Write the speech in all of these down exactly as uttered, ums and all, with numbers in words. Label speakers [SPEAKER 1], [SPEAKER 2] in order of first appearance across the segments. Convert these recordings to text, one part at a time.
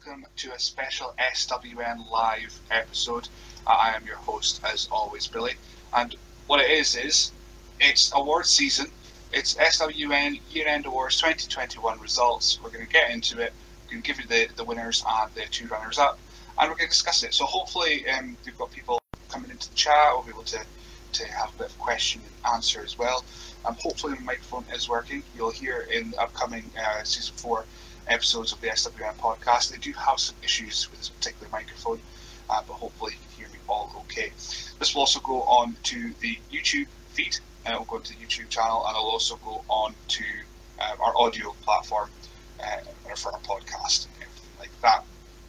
[SPEAKER 1] welcome to a special S W N Live episode. Uh, I am your host, as always, Billy. And what it is, is it's award season. It's S W N Year-End Awards twenty twenty-one results. We're going to get into it. We're going to give you the, the winners and the two runners-up, and we're going to discuss it. So hopefully um, we've got people coming into the chat. We'll be able to, to have a bit of question and answer as well. Um, hopefully the microphone is working. You'll hear in the upcoming uh, season four episodes of the S W N podcast, they do have some issues with this particular microphone, uh, but hopefully you can hear me all okay. This will also go on to the YouTube feed, and it will go into the YouTube channel, and it'll also go on to um, our audio platform uh, for our podcast and everything like that.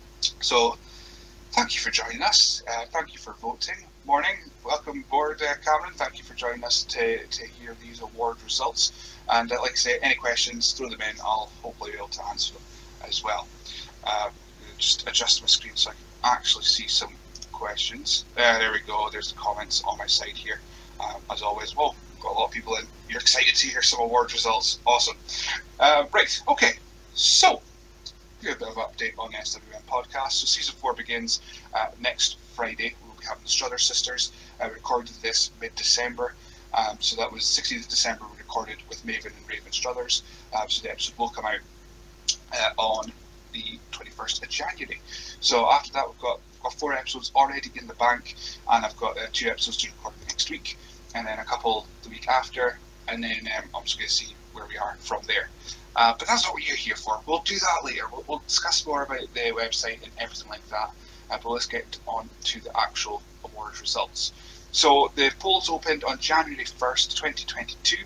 [SPEAKER 1] So thank you for joining us. Uh, thank you for voting. Morning. Welcome aboard, uh, Cameron. Thank you for joining us to, to hear these award results. And uh, like I say, any questions, throw them in. I'll hopefully be able to answer them as well. Uh, just adjust my screen so I can actually see some questions. Uh, there we go. There's the comments on my side here. Um, as always, well, got a lot of people in. You're excited to hear some award results. Awesome. Uh, right. Okay. So, give a bit of an update on the S W N podcast. So season four begins uh, next Friday. We'll be having the Struthers sisters. I uh, recorded this mid-December. Um, so that was sixteenth of December we recorded with Maven and Raven Struthers. Uh, so the episode will come out uh, on the twenty-first of January. So after that we've got, got four episodes already in the bank, and I've got uh, two episodes to record next week, and then a couple the week after, and then um, I'm just going to see where we are from there. Uh, but that's not what you're here for. We'll do that later. We'll, we'll discuss more about the website and everything like that. Uh, but let's get on to the actual award results. So the polls opened on January first, twenty twenty-two,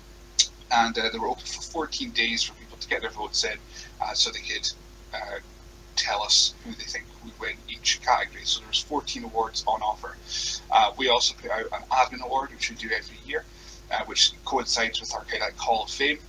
[SPEAKER 1] and uh, they were open for fourteen days for people to get their votes in, uh, so they could uh, tell us who they think would win each category. So there was fourteen awards on offer. Uh, we also put out an admin award, which we do every year, uh, which coincides with our kind of like Hall of Fame.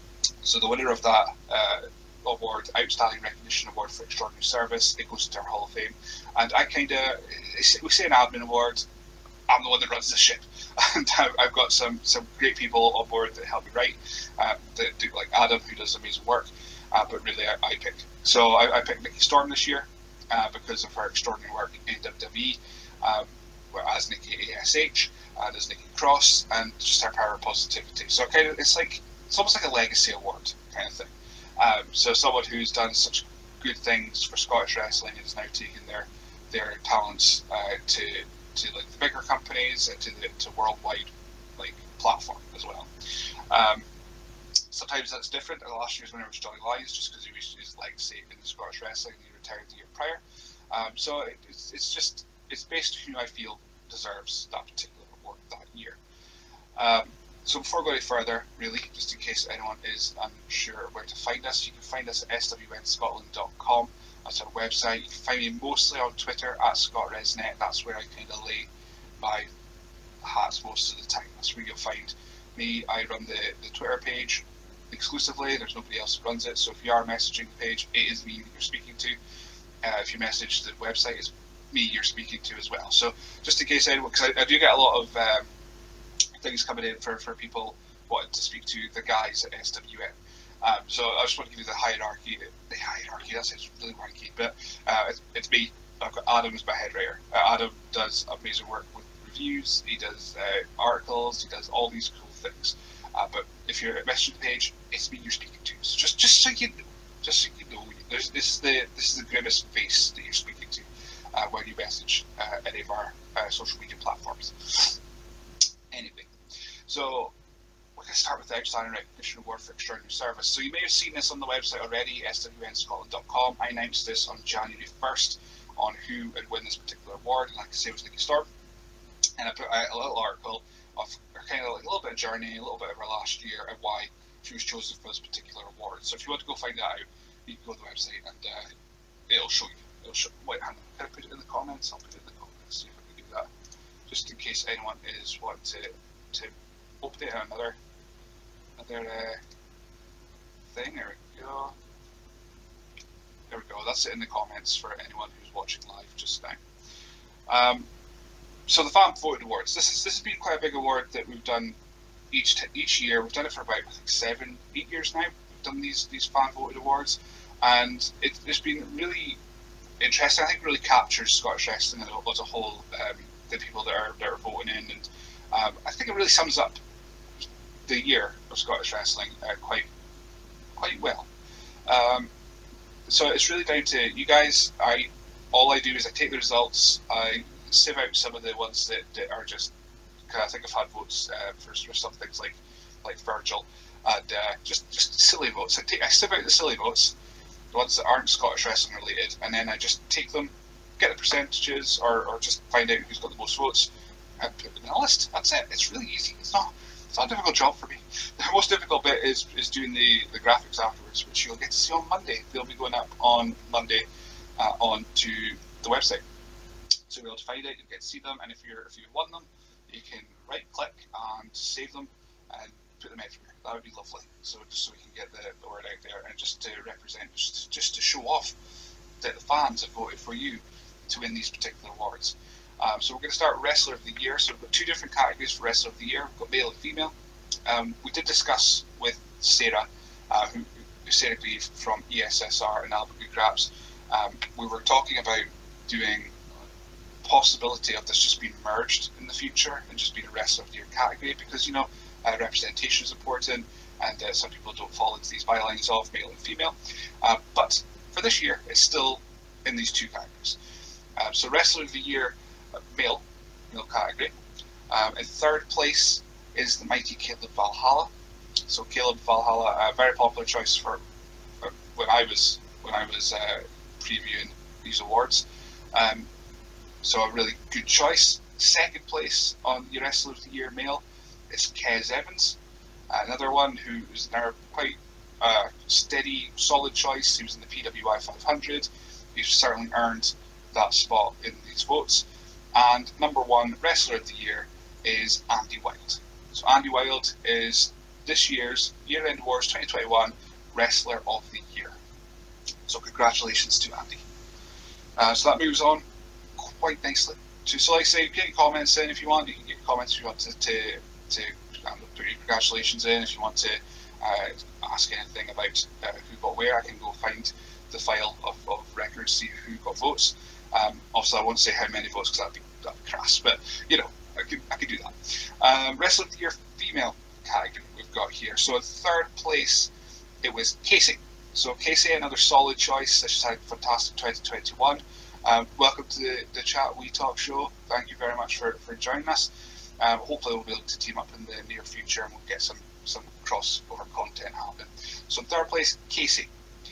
[SPEAKER 1] So the winner of that uh, award, Outstanding Recognition Award for Extraordinary Service, it goes into our Hall of Fame. And I kind of, we say an admin award, I'm the one that runs the ship. And I've got some, some great people on board that help me write, uh, that do, like Adam, who does amazing work, uh, but really I, I picked. So I, I picked Nikki Storm this year uh, because of her extraordinary work in W W E, um, as Nikki A S H, and as Nikki Cross, and just her power of positivity. So kind of, it's like, it's almost like a legacy award kind of thing. Um, so someone who's done such good things for Scottish wrestling is now taking their their talents uh, to to like the bigger companies and to the to worldwide like platform as well. Um, sometimes that's different. And last year's winner was Johnny Lyons, just because he was his legacy in the Scottish wrestling. He retired the year prior. Um, so it, it's it's just it's based on who I feel deserves that particular award that year. Um, So before going any further, really, just in case anyone is unsure where to find us, you can find us at S W N Scotland dot com. That's our website. You can find me mostly on Twitter at ScottResNet. That's where I kind of lay my hats most of the time. That's where you'll find me. I run the, the Twitter page exclusively. There's nobody else who runs it. So if you are messaging the page, it is me that you're speaking to. Uh, if you message the website, it's me you're speaking to as well. So just in case anyone, because I, I do get a lot of um, things coming in for, for people wanting to speak to the guys at S W N. Um, so I just want to give you the hierarchy. The hierarchy, that sounds really wanky, but uh, it's, it's me. I've got Adam as my head writer. Uh, Adam does amazing work with reviews. He does uh, articles. He does all these cool things. Uh, but if you're at messaging the page, it's me you're speaking to. So just just so you know, just so you know, there's, this is the this is the grimmest face that you're speaking to uh, when you message uh, any of our uh, social media platforms. Anyway. So we're going to start with the Outstanding Recognition Award for Extraordinary Service. So you may have seen this on the website already, S W N Scotland dot com. I announced this on January first on who would win this particular award, and like I say, it was Nikki Storm. And I put out a little article of kind of like a little bit of journey, a little bit of her last year, and why she was chosen for this particular award. So if you want to go find that out, you can go to the website and uh, it'll show you. It'll show. Wait, hang on. Can I put it in the comments? I'll put it in the comments. See if I can do that, just in case anyone is wanting to to. update another another uh, thing. There we go. There we go. That's it in the comments for anyone who's watching live just now. Um, so the fan voted awards. This is this has been quite a big award that we've done each t each year. We've done it for about I think seven, eight years now. We've done these these fan voted awards. and it, it's been really interesting. I think it really captures Scottish wrestling as a whole, um, the people that are, that are voting in, and um, I think it really sums up the year of Scottish wrestling uh, quite quite well. Um, so it's really down to you guys. I all I do is I take the results, I sieve out some of the ones that, that are just. I think I've had votes uh, for, for some things like like Virgil, and uh, just just silly votes. I take I sieve out the silly votes, the ones that aren't Scottish wrestling related, and then I just take them, get the percentages, or, or just find out who's got the most votes, and put them in a list. That's it. It's really easy. It's not it's not a difficult job for me. The most difficult bit is is doing the, the graphics afterwards, which you'll get to see on Monday. They'll be going up on Monday uh, onto the website, so you'll be able to find it. You'll get to see them, and if you're if you've won them, you can right click and save them and put them everywhere. That would be lovely. So just so we can get the, the word out there, and just to represent, just, just to show off that the fans have voted for you to win these particular awards. Um, so we're going to start Wrestler of the Year. So we've got two different categories for Wrestler of the Year. We've got male and female. Um, we did discuss with Sarah, uh, who, who Sarah Grieve from E S S R and Albert Good Graps. Um, we were talking about doing possibility of this just being merged in the future and just being a Wrestler of the Year category, because you know uh, representation is important, and uh, some people don't fall into these bylines of male and female. Uh, but for this year, it's still in these two categories. Um, so Wrestler of the Year, uh, male, male category. Um, in third place is the mighty Caleb Valhalla. So Caleb Valhalla, a very popular choice for uh, when I was when I was uh, previewing these awards. Um, So a really good choice. Second place on the Wrestler of the Year male is Kez Evans, another one who is now quite uh, steady, solid choice. He was in the P W I five hundred. He's certainly earned that spot in these votes. And number one Wrestler of the Year is Andy Wilde. So Andy Wilde is this year's Year End Awards twenty twenty-one Wrestler of the Year. So congratulations to Andy. Uh, so that moves on quite nicely. So, so like I say, get your comments in if you want. You can get your comments if you want to to, to um, put your congratulations in. If you want to uh, ask anything about uh, who got where, I can go find the file of, of records, see who got votes. Um, also, I won't say how many votes because that'd be, that'd be crass, but you know, I could I could do that. Um, Wrestler of the Year female category we've got here. So in third place, it was Casey. So Casey, another solid choice. She's had a fantastic twenty twenty-one. Um, welcome to the, the Chat We Talk show. Thank you very much for, for joining us. Um, hopefully we'll be able to team up in the near future and we'll get some, some crossover content happening. So in third place, Casey.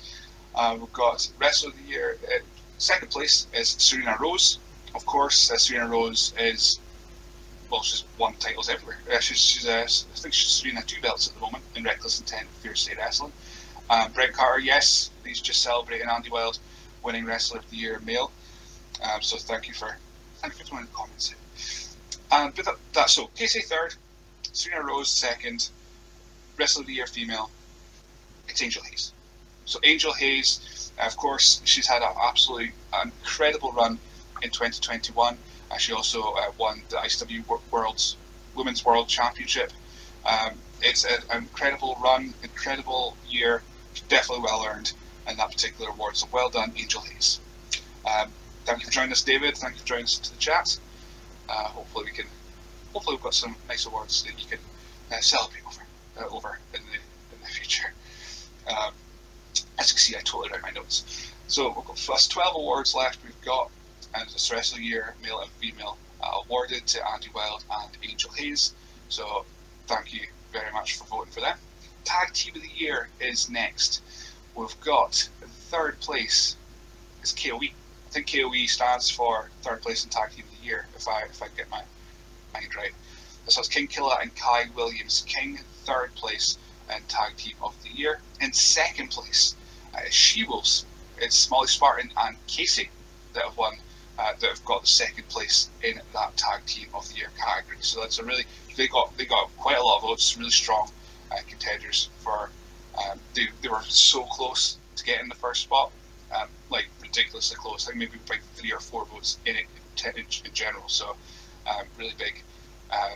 [SPEAKER 1] Uh, we've got Wrestler of the Year. Uh, second place is Serena Rose. Of course, uh, Serena Rose is, well, she's won titles everywhere. Uh, she's, she's uh, I think she's Serena two belts at the moment in Reckless Intent Fierce State Wrestling. Um, Brent Carter, yes, he's just celebrating Andy Wilde winning Wrestler of the Year male. Um, so thank you for thank you for throwing the comments in. Um, but that, that's so Casey third, Serena Rose second, Wrestler of the Year female. It's Angel Hayes. So Angel Hayes, uh, of course, she's had an absolutely incredible run in twenty twenty-one. Uh, she also uh, won the I C W World's Women's World Championship. Um, it's a, an incredible run, incredible year, definitely well earned in that particular award. So well done, Angel Hayes. Um, thank you for joining us, David. Thank you for joining us to the chat. Uh, hopefully we can. Hopefully we've got some nice awards that you can uh, celebrate over uh, over in the in the future. Um, as you can see, I totally write my notes. So we've got plus twelve awards left. We've got, and it's Wrestler of the Year, male and female, uh, awarded to Andy Wilde and Angel Hayes. So thank you very much for voting for them. Tag Team of the Year is next. We've got third place is K O E. I think K O E stands for third place in Tag Team of the Year, if I if I get my mind right. This was King Killer and Kai Williams King, third place in Tag Team of the Year. In second place uh, is She-Wolves. It's Molly Spartan and Casey that have won, uh, that have got the second place in that Tag Team of the Year category. So that's a really they got they got quite a lot of votes, really strong uh, contenders for. Um, they, they were so close to getting the first spot, um, like ridiculously close. I think maybe like three or four votes in it in, in general. So um, really big, uh,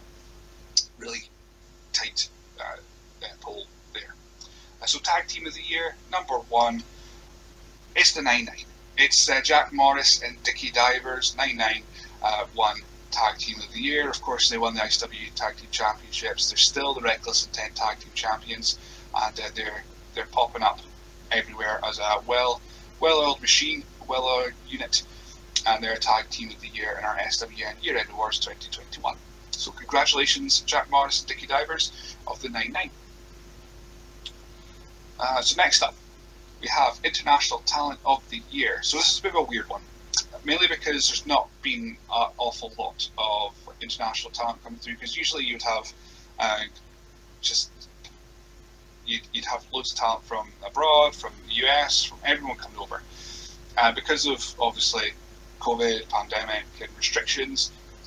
[SPEAKER 1] really tight uh, uh, poll there. Uh, so Tag Team of the Year, number one It's the nine nine. It's uh, Jack Morris and Dickie Divers. nine nine uh, won Tag Team of the Year. Of course, they won the I C W Tag Team Championships. They're still the Reckless Intent Tag Team Champions, and uh, they're they're popping up everywhere as a well well-oiled machine, well-oiled unit, and they're Tag Team of the Year in our S W N Year End Awards twenty twenty-one. So congratulations, Jack Morris and Dickie Divers of the nine nine. Uh, so next up, we have International Talent of the Year. So this is a bit of a weird one, mainly because there's not been an awful lot of international talent coming through, because usually you'd have uh, just you'd, you'd have loads of talent from abroad, from the U S, from everyone coming over. Uh, because of obviously COVID, pandemic and restrictions,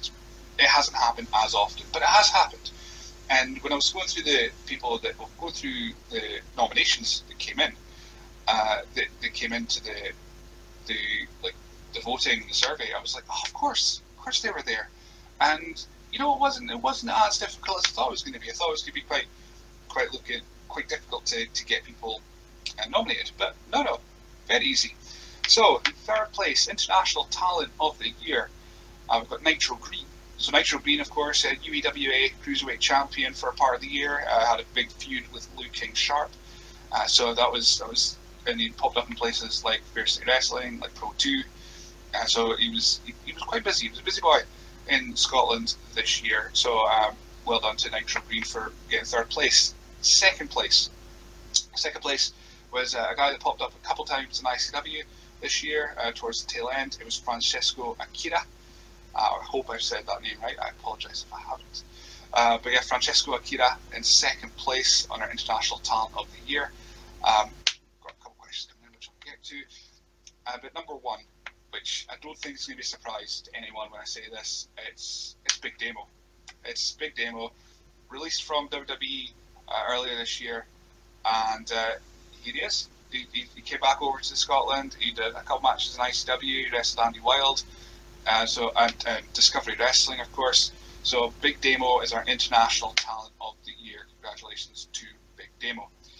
[SPEAKER 1] it hasn't happened as often, but it has happened. And when I was going through the people that will go through the nominations that came in, uh, that, that came into the the like the voting, the survey, I was like, oh, of course, of course they were there. And you know, it wasn't it wasn't as difficult as I thought it was going to be. I thought it was going to be quite quite looking quite difficult to, to get people uh, nominated, but no, no, very easy. So in third place, International Talent of the Year, uh, we've got Nitro Green. So Nitro Green, of course, uh, U E W A Cruiserweight Champion for a part of the year. Uh, had a big feud with Liu King Sharp. Uh, so that was that was, and he popped up in places like Fair City Wrestling, like Pro Two. Uh, so he was he, he was quite busy. He was a busy boy in Scotland this year. So um, well done to Nitro Green for getting third place. Second place, second place was uh, a guy that popped up a couple times in I C W this year uh, towards the tail end. It was Francesco Akira. Uh, I hope I've said that name right. I apologise if I haven't. Uh, but yeah, Francesco Akira in second place on our International Talent of the Year. Um, got a couple questions coming in which I'll get to. Uh, but number one, which I don't think is going to be a surprise to anyone when I say this, it's it's Big Demo. It's Big Demo, released from W W E uh, earlier this year, and uh, here he is. He, he, he came back over to Scotland. He did a couple matches in I C W. He wrestled Andy Wilde. Uh, so and, and Discovery Wrestling, of course. So Big Demo is our International Talent of the Year. Congratulations to Big Demo.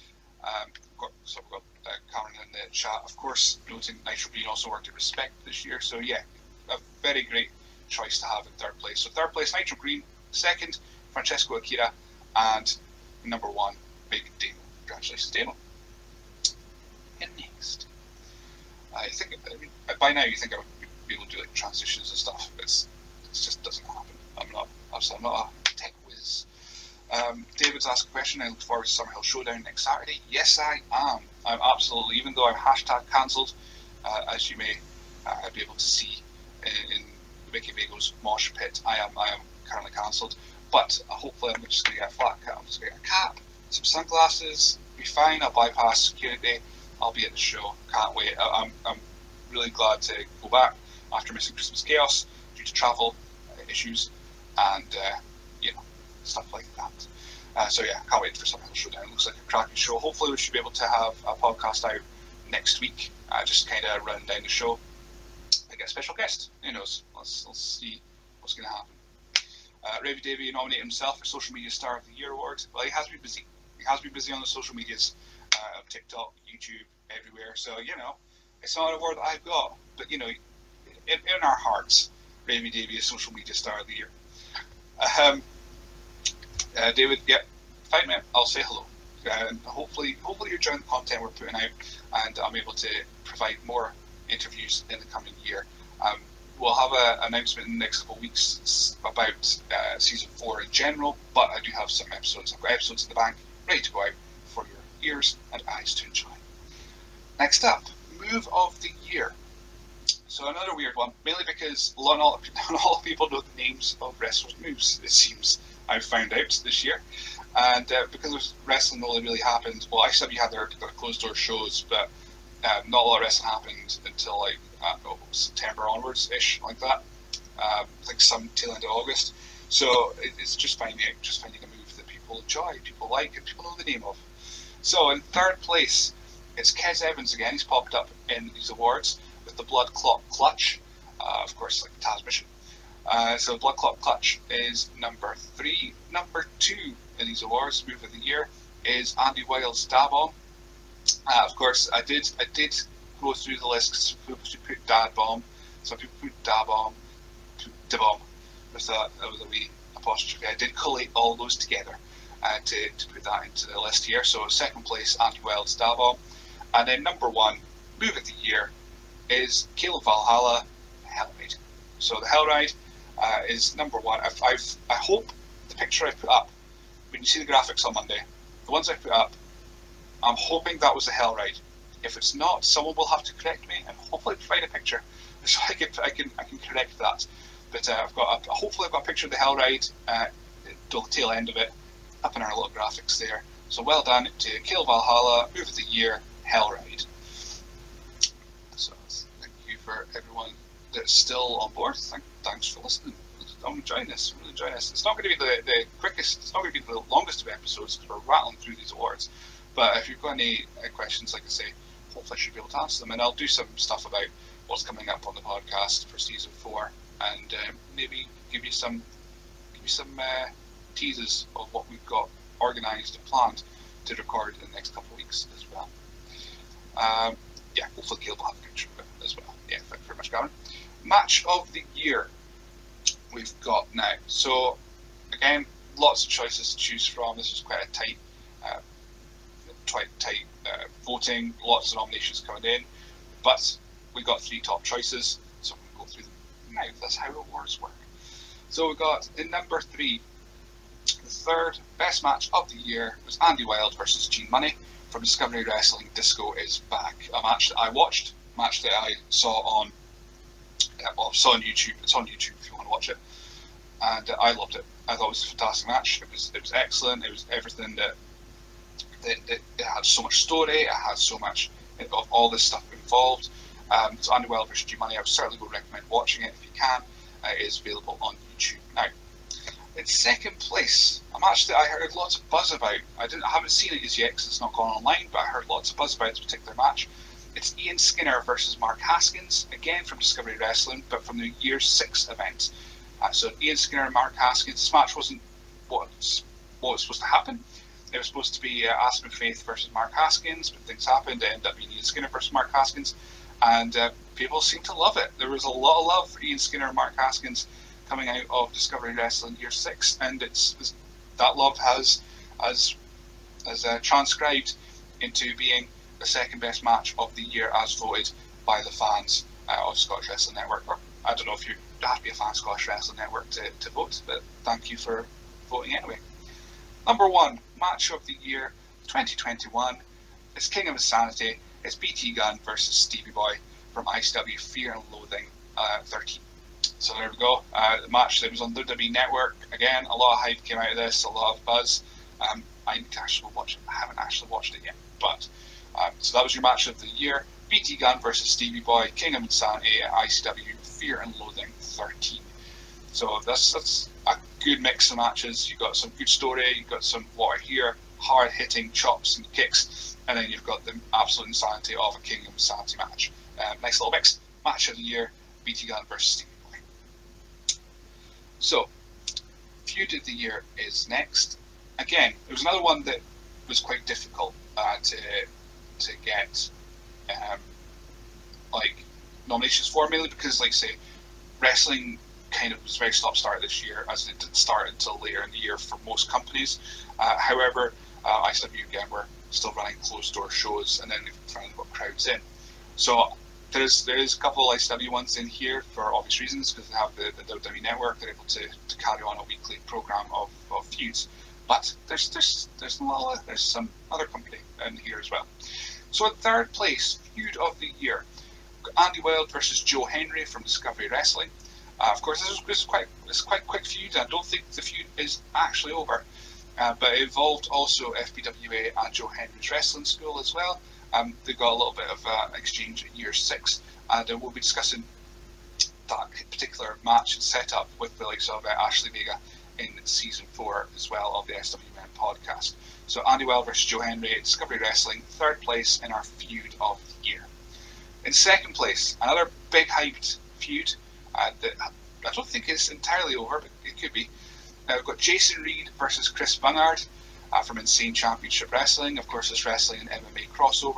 [SPEAKER 1] Um, got, so we've got uh, Cameron in the chat, of course, noting Nitro Green also worked at Respect this year. So yeah, a very great choice to have in third place. So third place, Nitro Green. Second, Francesco Akira. And number one, Big Demo. Congratulations, Demo. And next, I think, I mean, by now you think I would be able to do like transitions and stuff. It's it just doesn't happen. I'm not I'm not a tech whiz. Um, David's asked a question. I look forward to Summerhill Showdown next Saturday. Yes, I am. I'm absolutely. Even though I'm hashtag cancelled, uh, as you may uh, be able to see in, in Mickey Vago's mosh pit, I am I am currently cancelled. But uh, hopefully I'm just going to get a flat cap. I'm just going to get a cap, some sunglasses. Be fine. I'll bypass security. I'll be at the show. Can't wait. I, I'm I'm really glad to go back after missing Christmas Chaos due to travel uh, issues and uh, you know, stuff like that. Uh, so yeah, can't wait for Summerhill Showdown. It looks like a cracking show. Hopefully we should be able to have a podcast out next week, uh, just kind of run down the show and get a special guest. Who knows? Let's, let's see what's going to happen. Uh, Ravy Davey nominated himself for Social Media Star of the Year award. Well, he has been busy. He has been busy on the social medias uh, of TikTok, YouTube, everywhere. So, you know, it's not an award that I've got, but you know, in, in our hearts, Ravy Davey is Social Media Star of the Year. Um, uh, David, yeah, fine man, I'll say hello. Uh, and hopefully, hopefully you're enjoying the content we're putting out, and I'm able to provide more interviews in the coming year. Um, we'll have an announcement in the next couple of weeks about uh, season four in general, but I do have some episodes. I've got episodes in the bank ready to go out for your ears and eyes to enjoy. Next up, Move of the Year. So another weird one, mainly because not all, not all people know the names of wrestlers' moves, it seems. I've found out this year. And uh, because wrestling only really happened, well, I C W had their, their closed-door shows, but uh, not a lot of wrestling happened until like I don't know, September onwards-ish, like that. Uh, like some tail end of August. So it, it's just finding just finding a move that people enjoy, people like, and people know the name of. So in third place, it's Kez Evans again. He's popped up in these awards with the Blood Clot Clutch, uh, of course, like Taz Mission. Uh, so Blood Clot Clutch is number three. Number two in these awards, Move of the Year, is Andy Wilde's Dab On. Uh, of course, I did I did go through the list, because some people put Dad Bomb, some people put Da Bomb, Da Bomb, with a, with a wee apostrophe. I did collate all those together uh, to, to put that into the list here. So second place, Andy Wild's Da Bomb. And then number one, move of the year, is Caleb Valhalla, Hell Ride. So the Hell Ride uh, is number one. I've, I've, I hope the picture I put up, when you see the graphics on Monday, the ones I put up, I'm hoping that was the Hell Ride. If it's not, someone will have to correct me and hopefully provide a picture so I can I can I can correct that. But uh, I've got a, hopefully I've got a picture of the Hell Ride, uh, the tail end of it, up in our little graphics there. So well done to Caleb Valhalla, move of the year, Hell Ride. So thank you for everyone that's still on board. Thank, thanks for listening. I'm enjoying this. I'm really enjoying this. It's not going to be the, the quickest. It's not going to be the longest of episodes because we're rattling through these awards. But if you've got any uh, questions, like I say, hopefully I should be able to answer them. And I'll do some stuff about what's coming up on the podcast for season four, and um, maybe give you some give you some uh, teases of what we've got organised and planned to record in the next couple of weeks as well. Um, yeah, hopefully Caleb will have a picture of it as well. Yeah, thank you very much, Gavin. Match of the year we've got now. So again, lots of choices to choose from. This is quite a tight, uh, tight, tight uh, voting. Lots of nominations coming in, but we got three top choices. So we'll go through them now. That's how awards work. So we got in number three, the third best match of the year was Andy Wild versus Gene Money from Discovery Wrestling. Disco is back. A match that I watched, a match that I saw on, uh, well, saw on YouTube. It's on YouTube if you want to watch it. And uh, I loved it. I thought it was a fantastic match. It was it was excellent. It was everything that, that, that it had so much story. It had so much of all this stuff involved. Um, so Andy Wild versus G Money, I would certainly would recommend watching it if you can. Uh, it is available on YouTube now. In second place, a match that I heard lots of buzz about. I didn't, I haven't seen it as yet because it's not gone online, but I heard lots of buzz about this particular match. It's Ian Skinner versus Mark Haskins, again from Discovery Wrestling, but from the year six event. Uh, so Ian Skinner and Mark Haskins. This match wasn't what what was supposed to happen. It was supposed to be uh, Aspen Faith versus Mark Haskins, but things happened. It ended up being Ian Skinner versus Mark Haskins, and uh, people seemed to love it. There was a lot of love for Ian Skinner and Mark Haskins coming out of Discovery Wrestling year six, and it's, it's that love has as as uh, transcribed into being the second best match of the year as voted by the fans uh, of Scottish Wrestling Network. Or I don't know if you have to be a fan of Scottish Wrestling Network to, to vote, but thank you for voting anyway. Number one match of the year twenty twenty-one is King of Insanity. It's B T Gunn versus Stevie Boy from I C W Fear and Loathing uh, thirteen. So there we go. Uh, the match that was on W W E Network. Again, a lot of hype came out of this, a lot of buzz. Um, I need to actually watch it. I haven't actually watched it yet, but um, so that was your match of the year. B T Gunn versus Stevie Boy, King of Insanity, I C W Fear and Loathing thirteen. So that's that's a good mix of matches. You've got some good story, you've got some what I hear hard hitting chops and kicks, and then you've got the absolute insanity of a King of Insanity match. Uh, nice little mix. Match of the year, B T Gunn versus Stevie Boy. So, feud of the year is next. Again, it was another one that was quite difficult uh, to to get um, like nominations for, mainly because, like say, wrestling kind of was very stop-start this year, as it didn't start until later in the year for most companies. Uh, however, uh, I C W again were still running closed-door shows, and then they finally got crowds in. So there's there is a couple of I C W ones in here for obvious reasons, because they have the, the W W E Network. They're able to, to carry on a weekly program of, of feuds. But there's there's there's a lot of, there's some other company in here as well. So in third place, feud of the year, Andy Wild versus Joe Henry from Discovery Wrestling. Uh, of course, this is, this is quite this is quite a quick feud. I don't think the feud is actually over, uh, but it involved also F B W A and Joe Henry's wrestling school as well. Um, they got a little bit of uh, exchange at year six, and uh, we'll be discussing that particular match and setup with the likes of uh, Ashley Vega in season four as well of the S W N podcast. So Andy Wild versus Joe Henry at Discovery Wrestling, third place in our feud of the year. In second place, another big hyped feud uh, that I don't think is entirely over, but it could be. Uh, we've got Jason Reed versus Chris Bungard uh, from Insane Championship Wrestling. Of course, it's wrestling and M M A crossover.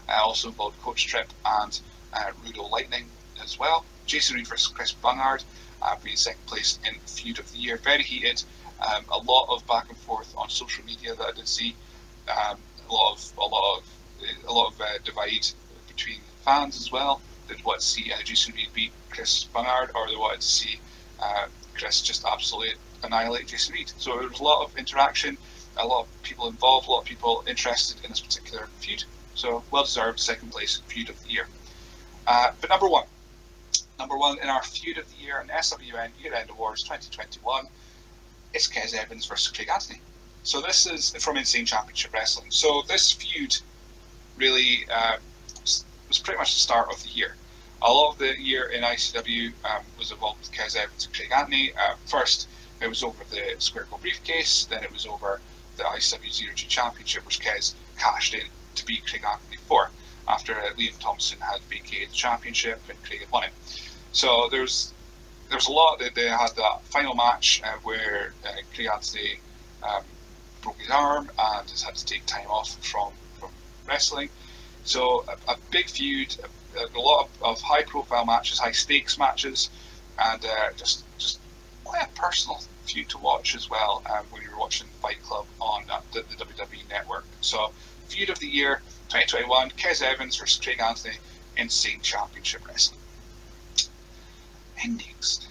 [SPEAKER 1] Uh, also involved Coach Tripp and uh, Rudo Lightning as well. Jason Reed versus Chris Bungard, uh, being second place in Feud of the Year. Very heated. Um, a lot of back and forth on social media that I did see. Um, a lot of a lot of a lot of uh, divide between fans as well. They wanted to see uh, Jason Reed beat Chris Bungard, or they wanted to see uh, Chris just absolutely annihilate Jason Reed. So there was a lot of interaction, a lot of people involved, a lot of people interested in this particular feud. So well deserved second place Feud of the Year. Uh, but number one, number one in our Feud of the Year in S W N Year End Awards twenty twenty-one. It's Kez Evans versus Craig Anthony. So this is from Insane Championship Wrestling. So this feud really uh, was pretty much the start of the year. A lot of the year in I C W um, was involved with Kez Evans and Craig Anthony. Uh, first, it was over the Squircle briefcase. Then it was over the I C W Zero G Championship, which Kez cashed in to beat Craig Anthony for, after uh, Liam Thompson had vacated the championship and Craig had won it. So there's There was a lot. They, they had that final match uh, where uh, Craig Anthony um, broke his arm and has had to take time off from, from wrestling. So a, a big feud, a, a lot of, of high-profile matches, high-stakes matches, and uh, just just quite a personal feud to watch as well um, when you were watching Fight Club on uh, the, the W W E Network. So Feud of the Year twenty twenty-one, Kez Evans versus Craig Anthony, Insane Championship Wrestling. Endings.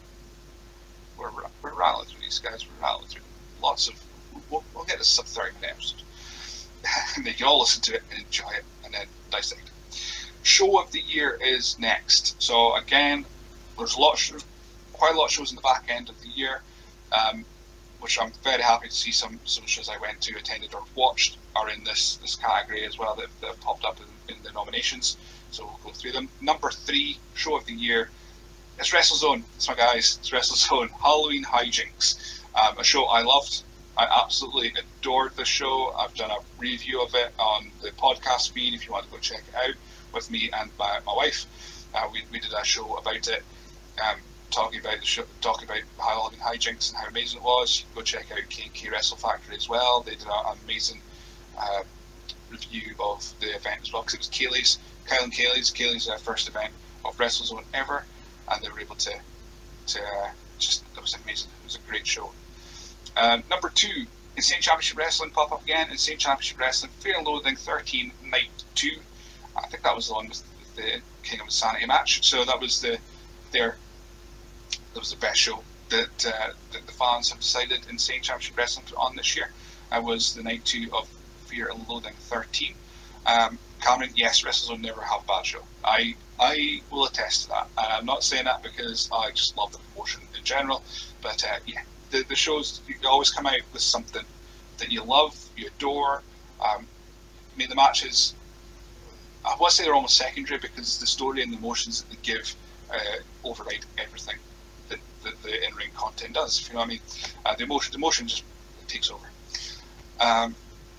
[SPEAKER 1] We're, we're rattling through these guys, we're rattling through lots of, we'll, we'll get this sub thirty minute episode. And then you all listen to it and enjoy it and then dissect it. Show of the Year is next. So again, there's a lot of, quite a lot of shows in the back end of the year, um, which I'm very happy to see some, some shows I went to, attended or watched are in this, this category as well that, that have popped up in, in the nominations. So we'll go through them. Number three, Show of the Year, it's WrestleZone. It's my guys. It's WrestleZone. Halloween Hijinks. Um, a show I loved. I absolutely adored the show. I've done a review of it on the podcast feed if you want to go check it out with me and my, my wife. Uh, we, we did a show about it, um, talking about the show, talking about Halloween Hijinks and how amazing it was. You can go check out K and K Wrestle Factory as well. They did an amazing uh, review of the event as well, because it was Kaylee's, Kyle and Kaylee's, Kaylee's uh, first event of WrestleZone ever. And they were able to, to uh, just, it was amazing. It was a great show. Um, number two, Insane Championship Wrestling pop up again. Insane Championship Wrestling, Fear and Loathing thirteen, Night two. I think that was the one with the King of Insanity match. So that was the their, that was the best show that, uh, that the fans have decided Insane Championship Wrestling put on this year. It was the Night two of Fear and Loathing thirteen. Um, Cameron, yes, WrestleZone never have a bad show. I I will attest to that. And I'm not saying that because I just love the promotion in general, but uh, yeah, the, the shows, you always come out with something that you love, you adore. Um, I mean, the matches, I want to say they're almost secondary because the story and the emotions that they give uh, override everything that, that the in-ring content does, if you know what I mean. Uh, the emotion, the emotion just takes over. Um,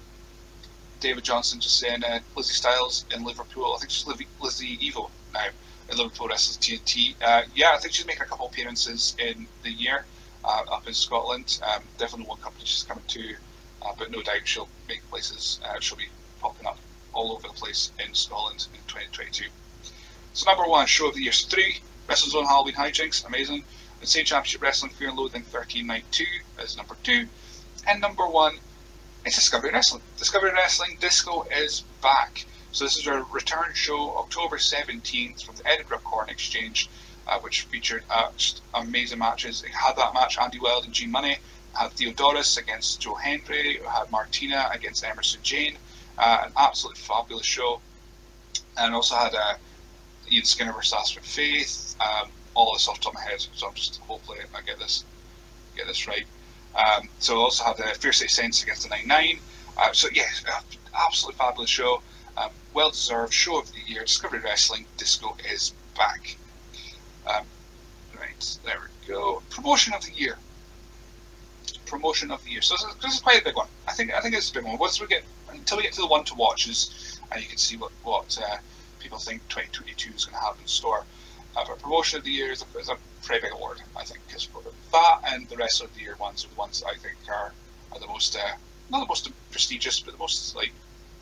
[SPEAKER 1] David Johnson just saying uh, Lizzie Styles in Liverpool. I think she's Lizzie, Lizzie Evo now in Liverpool wrestles T N T. Uh, yeah, I think she's making a couple appearances in the year uh, up in Scotland. Um, definitely one company she's coming to, uh, but no doubt she'll make places. Uh, she'll be popping up all over the place in Scotland in twenty twenty-two. So number one, Show of the Year. So three, WrestleZone Halloween Hijinks, amazing. Insane Championship Wrestling, Fear and Loathing thirteen, Night two is number two, and number one, it's Discovery Wrestling. Discovery Wrestling Disco is back. So this is our return show, October seventeenth, from the Edinburgh Corn Exchange, uh, which featured uh, just amazing matches. It had that match, Andy Wild and G Money. It had Theodoros against Joe Hendry. It had Martina against Emerson Jane. Uh, an absolutely fabulous show. And also had uh, Ian Skinner versus Astrid Faith. Um, all of this off the top of my head, so I'm just hopefully I get this get this right. Um, so also had the Fierce Eight Cents against the nine nine. Uh, so yeah, uh, absolutely fabulous show. Um, well deserved Show of the Year. Discovery Wrestling Disco is back. Um, right, there we go. Promotion of the Year. Promotion of the Year. So this is, this is quite a big one. I think I think it's a big one. Once we get until we get to the one to watches, and uh, you can see what what uh, people think twenty twenty-two is going to have in store. Uh, but Promotion of the Year is a, is a pretty big award, I think, because that and the rest of the year ones are the ones that I think are, are the most, uh, not the most prestigious, but the most like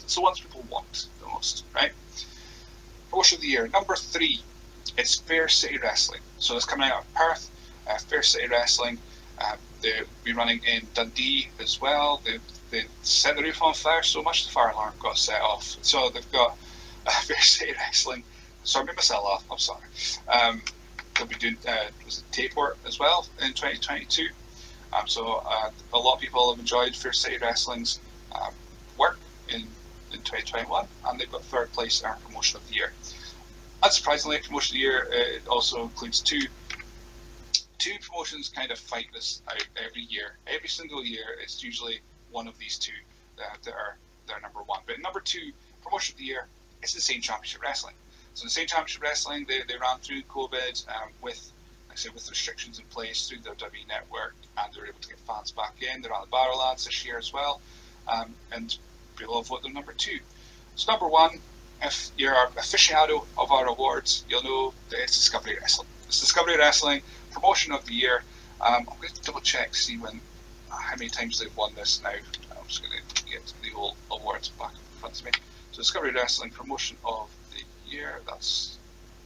[SPEAKER 1] It's the ones people want the most, right? Promotion of the year, number three, it's Fair City Wrestling. So it's coming out of Perth, uh, Fair City Wrestling. Um, they'll be running in Dundee as well. They they set the roof on fire so much the fire alarm got set off. So they've got uh, Fair City Wrestling. Sorry, I made myself laugh. I'm sorry. Um, they'll be doing uh, was it Tapeport as well in twenty twenty-two. Um, so uh, a lot of people have enjoyed Fair City Wrestling's um, work in, in twenty twenty-one, and they've got third place in our promotion of the year. Unsurprisingly, promotion of the year uh, it also includes two two promotions kind of fight this out every year. Every single year, it's usually one of these two uh, that are that are number one. But number two promotion of the year, it's the Insane Championship Wrestling. So the Insane Championship Wrestling, they, they ran through COVID um, with, like I said, with restrictions in place through the W W E Network, and they were able to get fans back in. They're on the Barrowlands this year as well, um, and people have voted them number two. So number one, if you're an aficionado of our awards, you'll know that it's Discovery Wrestling. It's Discovery Wrestling promotion of the year. Um, I'm going to double check to see when how many times they've won this now. I'm just going to get the whole awards back in front of me. So Discovery Wrestling promotion of the year. That's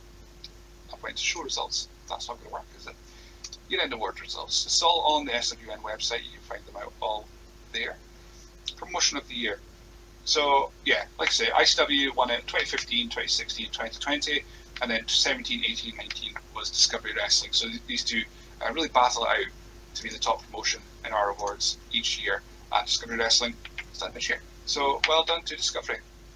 [SPEAKER 1] I went to show results. That's not going to work, is it? Year-end award results. It's all on the S W N website. You can find them out all there. Promotion of the year. So yeah, like I say, I C W won it twenty fifteen, twenty sixteen, twenty twenty, and then seventeen, eighteen, nineteen was Discovery Wrestling. So these two uh, really battle it out to be the top promotion in our awards each year. And Discovery Wrestling is done this year. So well done to Discovery.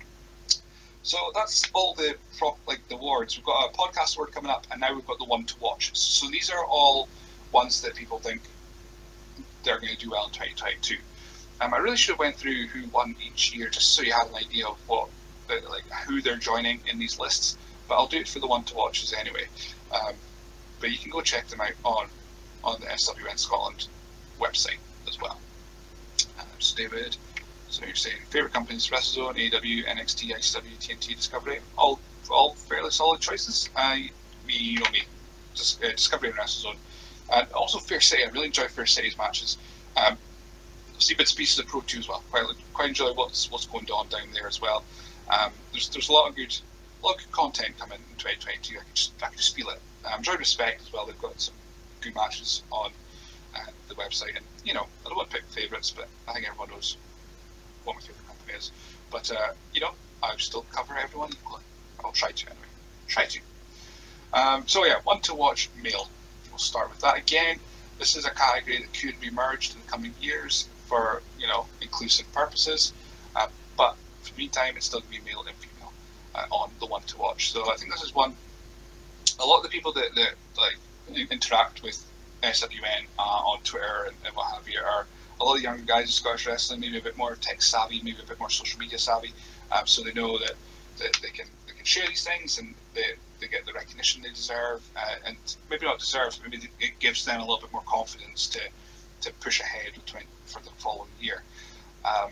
[SPEAKER 1] So that's all the prop, like the awards. We've got a podcast award coming up, and now we've got the one to watch. So these are all ones that people think they're going to do well in twenty twenty-two. Um, I really should have went through who won each year, just so you had an idea of what, the, like, who they're joining in these lists. But I'll do it for the one to watches anyway. Um, but you can go check them out on on the S W N Scotland website as well. Um, so David, so you're saying favorite companies: WrestleZone, A E W, N X T, I C W, T N T, Discovery. All all fairly solid choices. Uh, me, you know me, just uh, Discovery and WrestleZone, and also Fair City. I really enjoy Fair City's matches. Um, see bits and pieces of Pro two as well. Quite quite enjoy what's what's going on down there as well. Um, there's there's a lot of good a lot of good content coming in twenty twenty-two. I can just I can just feel it. Um, enjoy Respect as well. They've got some good matches on uh, the website, and you know I don't want to pick favourites, but I think everyone knows what my favourite company is. But uh, you know I'll still cover everyone equally. I'll try to anyway. Try to. Um, so yeah, one to watch mail. We'll start with that again. This is a category that could be merged in the coming years for, you know, inclusive purposes, uh, but for the meantime, it's still going to be male and female uh, on the one to watch. So I think this is one. A lot of the people that, that like interact with S W N uh, on Twitter and, and what have you are a lot of younger guys in Scottish wrestling, maybe a bit more tech savvy, maybe a bit more social media savvy, um, so they know that, that they can they can share these things and they they get the recognition they deserve, uh, and maybe not deserve, maybe it gives them a little bit more confidence to. to push ahead for the following year. Um,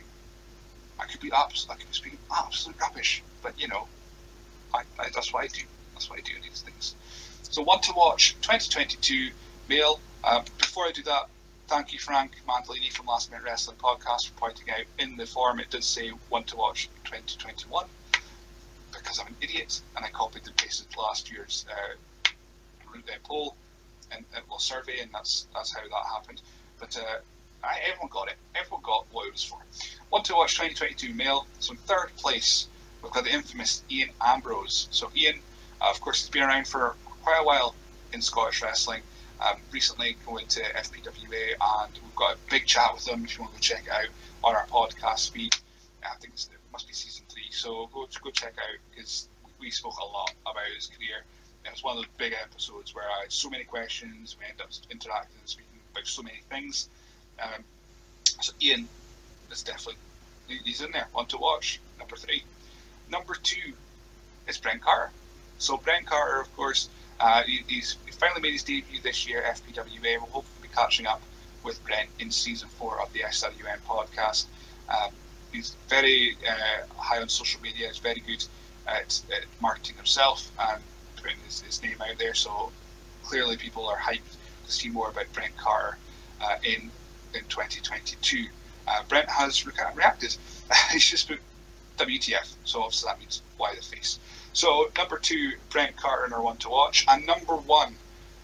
[SPEAKER 1] I could be abs- I could be speaking absolute rubbish, but you know, I, I, that's what I do. That's what I do in these things. So one to watch, twenty twenty-two mail. Um, before I do that, thank you Frank Mandolini from Last Minute Wrestling Podcast for pointing out in the form it did say one to watch twenty twenty-one, because I'm an idiot and I copied and pasted last year's uh, poll and uh, well survey, and that's that's how that happened. But uh, I, everyone got it. Everyone got what it was for. One to watch twenty twenty-two male. So in third place, we've got the infamous Ian Ambrose. So Ian, uh, of course, he's been around for quite a while in Scottish wrestling. Um, recently going to F P W A, and we've got a big chat with him. If you want to go check it out on our podcast feed, I think it's, it must be season three. So go go check out, because we spoke a lot about his career. It was one of the big episodes where I had so many questions. We ended up interacting and speaking about so many things. Um, so Ian is definitely, he's in there, one to watch. Number three. Number two is Brent Carter. So Brent Carter, of course, uh, he, he's he finally made his debut this year at F P W A. We'll hopefully be catching up with Brent in season four of the S W N podcast. Um, he's very uh, high on social media. He's very good at, at marketing himself and putting his, his name out there. So clearly people are hyped to see more about Brent Carter uh, in in twenty twenty-two. Uh, Brent has re- reacted. He's just put W T F. So obviously that means why the face. So number two, Brent Carter in our one to watch, and number one,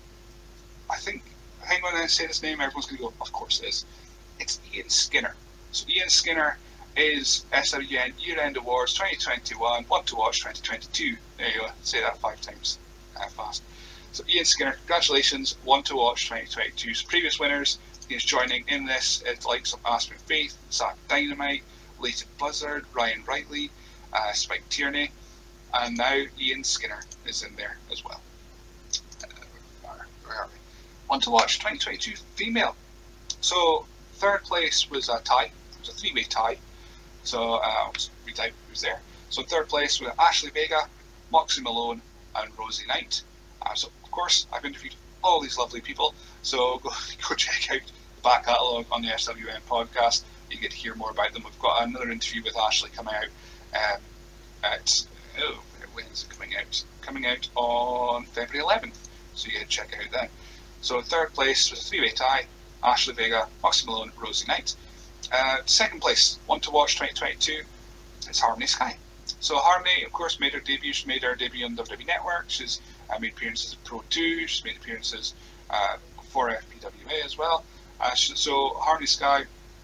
[SPEAKER 1] I think I think when I say this name, everyone's going to go, of course it is. It's Ian Skinner. So Ian Skinner is S W N Year-End Awards twenty twenty-one, one to watch twenty twenty-two. There you go. Say that five times uh, fast. So Ian Skinner, congratulations, one to watch twenty twenty-two. So previous winners, he's joining in this. It's likes of Aspen Faith, Zach Dynamite, Leighton Buzzard, Ryan Wrightley, uh, Spike Tierney, and now Ian Skinner is in there as well. Uh, where, where are we? One to watch twenty twenty-two female. So third place was a tie. It was a three-way tie. So uh, I'll just read out who's there. So third place with Ashley Vega, Moxie Malone, and Rosie Knight. Uh, so of course I've interviewed all these lovely people. So go go check out the back catalogue on the S W N podcast. You get to hear more about them. We've got another interview with Ashley coming out um, at oh when's it coming out? Coming out on February eleventh. So you get to check it out then. So third place was a three-way tie. Ashley Vega, Moxie Malone, Rosie Knight. Uh, second place, one to watch twenty twenty-two, is Harmony Sky. So Harmony, of course, made her debut. She made her debut on W W E Network. She's uh, made appearances at Pro two. She's made appearances uh, for F P W A as well. Uh, she, so Harmony Sky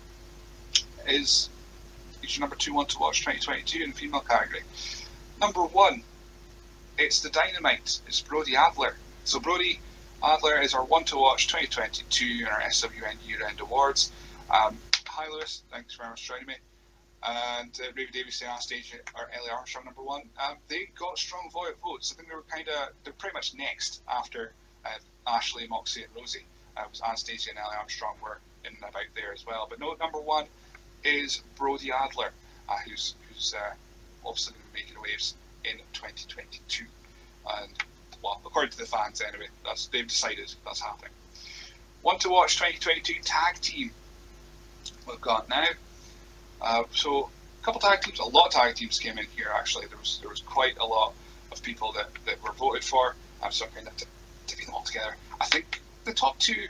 [SPEAKER 1] is feature number two, one to watch twenty twenty-two in the female category. Number one, it's the Dynamite. It's Brody Adler. So Brody Adler is our one to watch twenty twenty-two in our S W N Year-End Awards. Um, hi Lewis, thanks very much for joining me. And uh, Ravi Davies on stage, or Ellie Armstrong number one. Um, they got strong votes. I think they were kind of, they're pretty much next after uh, Ashley, Moxie, and Rosie. Uh, it was Anastasia and Ellie Armstrong were in and about there as well. But no, number one is Brody Adler, uh, who's who's uh, obviously going to be making waves in twenty twenty-two. And well, according to the fans anyway, that's they've decided that's happening. One to watch twenty twenty-two tag team we've got now. Uh, so a couple tag teams, a lot of tag teams came in here actually. There was there was quite a lot of people that, that were voted for. I'm so kind of taking them all together. I think the top two,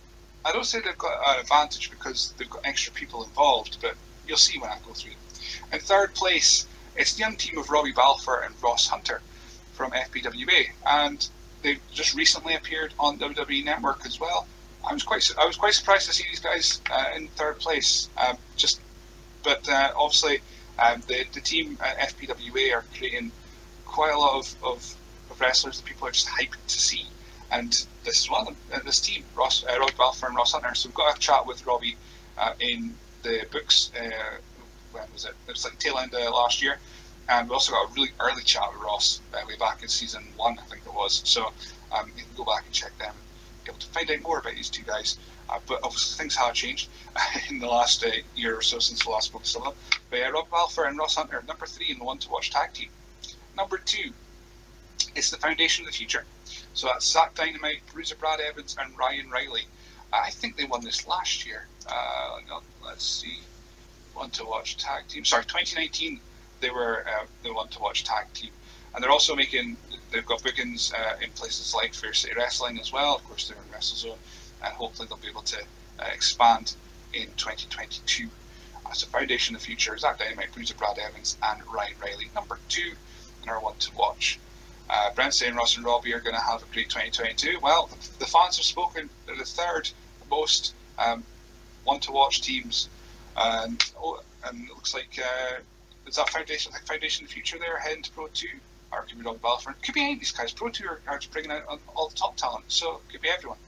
[SPEAKER 1] I don't say they've got an advantage because they've got extra people involved, but you'll see when I go through them. In third place, it's the young team of Robbie Balfour and Ross Hunter from F P W A, and they've just recently appeared on W W E Network as well. I was quite I was quite surprised to see these guys uh, in third place. Um, just, but uh, obviously um, the the team at F P W A are creating quite a lot of, of, of wrestlers that people are just hyped to see, and this is one of them. Uh, this team, Ross, uh, Robbie Balfour and Ross Hunter. So we've got a chat with Robbie uh, in the books. Uh, when was it? It was like tail end of last year. And we also got a really early chat with Ross uh, way back in season one, I think it was. So um, you can go back and check them and be able to find out more about these two guys. Uh, but obviously things have changed in the last uh, year or so since the last spoke to them. But yeah, Rob Balfour and Ross Hunter, number three in the one to watch tag team. Number two, it's the Foundation of the Future. So that's Zach Dynamite, Bruiser Brad Evans, and Ryan Wrightley. I think they won this last year. Uh, no, let's see. One to watch tag team. Sorry, twenty nineteen. They were uh, the one to watch tag team, and they're also making. They've got bookings uh, in places like Fair City Wrestling as well. Of course, they're in WrestleZone, and hopefully they'll be able to uh, expand in twenty twenty-two. Uh, so, Foundation of the Future, Zach Dynamite, Bruiser Brad Evans, and Ryan Wrightley, number two, and our one to watch. Uh, Brent saying Ross and Robbie are going to have a great twenty twenty-two. Well, the fans have spoken. They're the third most um, one to watch teams, and oh, and it looks like. Uh, Is that Foundation? I think Foundation of the Future there heading to Pro two, or it could be Robbie Balfour. It could be any of these guys. Pro two are, are just bringing out all the top talent, so it could be everyone.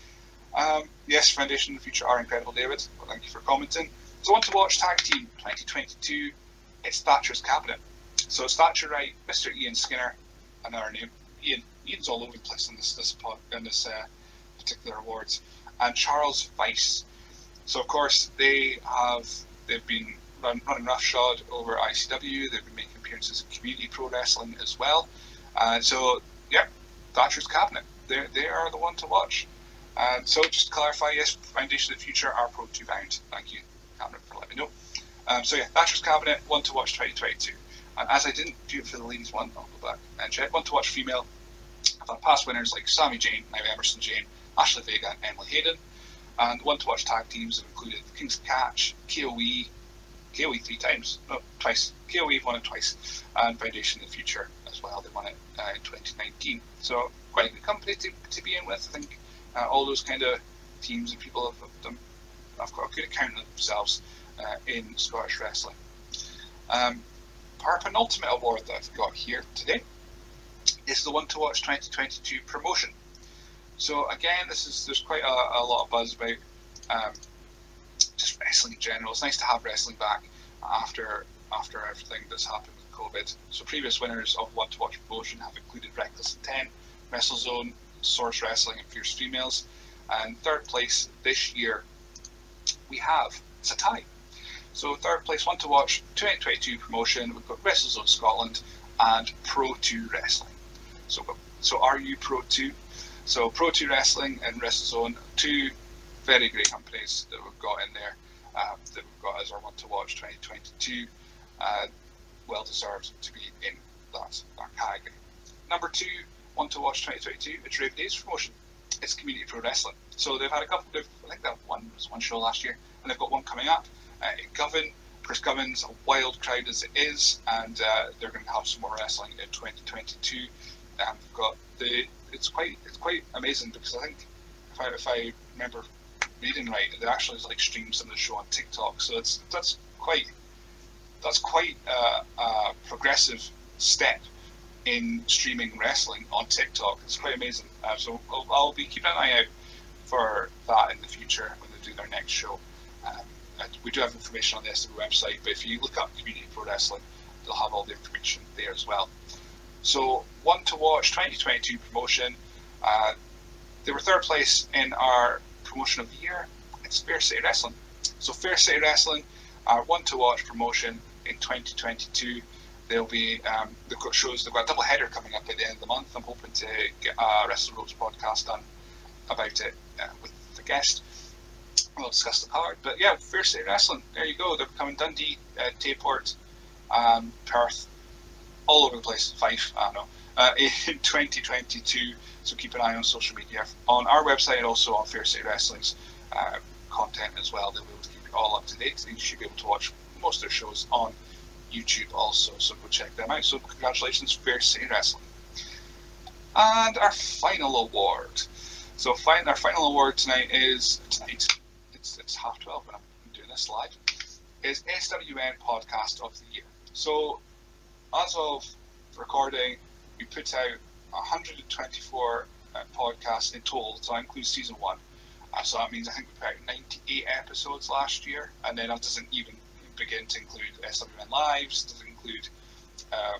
[SPEAKER 1] Um, yes, Foundation of the Future are incredible, David. Well, thank you for commenting. So, on to watch tag team twenty twenty-two. It's Thatcher's Cabinet. So it's Thatcher Wright, Mister Ian Skinner, another name. Ian. Ian's all over the place in this this pod, in this uh, particular awards, and Charles Weiss. So of course they have they've been. running roughshod over I C W. They've been making appearances in Community Pro Wrestling as well. Uh, so, yeah, Thatcher's Cabinet. They they are the one to watch. And so, just to clarify, yes, Foundation of the Future are Pro two bound. Thank you, Cabinet, for letting me know. Um, so, yeah, Thatcher's Cabinet, one to watch twenty twenty-two. And as I didn't do it for the ladies one, I'll go back and check. One to watch female. I've had past winners like Sammy Jane, now Emerson Jane, Ashley Vega, and Emily Hayden. And one to watch tag teams have included Kings of Catch, K O E, K O E three times, no, twice. K O E won it twice, and Foundation in the Future as well. They won it uh, in twenty nineteen. So quite a good company to, to be in with. I think uh, all those kind of teams and people have, have, done, have got a good account of themselves uh, in Scottish wrestling. Um, our penultimate award that I've got here today is the One to Watch twenty twenty-two promotion. So again, this is there's quite a, a lot of buzz about um, just wrestling in general. It's nice to have wrestling back after after everything that's happened with COVID. So previous winners of One to Watch promotion have included Reckless Intent, WrestleZone, Source Wrestling, and Fierce Females. And third place this year we have it's a tie. So third place One to Watch twenty twenty-two promotion, we've got WrestleZone Scotland and Pro two Wrestling. So so are you Pro two? So Pro two Wrestling and WrestleZone, two very great companies that we've got in there, uh, that we've got as our One to Watch twenty twenty-two. Uh, well deserved to be in that, that category. Number two, One to Watch twenty twenty-two, it's Rave Days promotion. It's Community Pro Wrestling. So they've had a couple. They've, I think they have one was one show last year, and they've got one coming up uh, in Govan. Chris Govan's a wild crowd as it is, and uh, they're going to have some more wrestling in twenty twenty-two. Um, we've got the. It's quite. It's quite amazing because I think if I if I remember reading right, they actually like stream some of the show on TikTok. So it's that's quite. That's quite a, a progressive step in streaming wrestling on TikTok. It's quite amazing. Uh, so I'll, I'll be keeping an eye out for that in the future when they do their next show. Um, and we do have information on the S W website, but if you look up Community Pro Wrestling, they'll have all the information there as well. So One to Watch twenty twenty-two promotion. Uh, they were third place in our promotion of the year. It's Fair City Wrestling. So Fair City Wrestling, our One to Watch promotion in twenty twenty-two. They'll be um, they've got shows. They've got a double header coming up at the end of the month. I'm hoping to get a Wrestle Ropes podcast done about it uh, with the guest. We'll discuss the card. But yeah, Fair City Wrestling. There you go. They're coming Dundee, uh, Tayport, um, Perth, all over the place. Fife, I don't know. Uh, in twenty twenty-two. So keep an eye on social media on our website and also on Fair City Wrestling's uh, content as well. They'll be able to keep it all up to date. You should be able to watch most of their shows on YouTube also, so go check them out. So congratulations, Fair City Wrestling. And our final award. So fine, our final award tonight is tonight. It's it's half twelve when I'm doing this live. Is S W N Podcast of the Year. So as of recording, we put out one hundred twenty-four uh, podcasts in total. So that includes season one. Uh, so that means I think we put out ninety-eight episodes last year, and then that doesn't even begin to include S W N Lives, doesn't include um,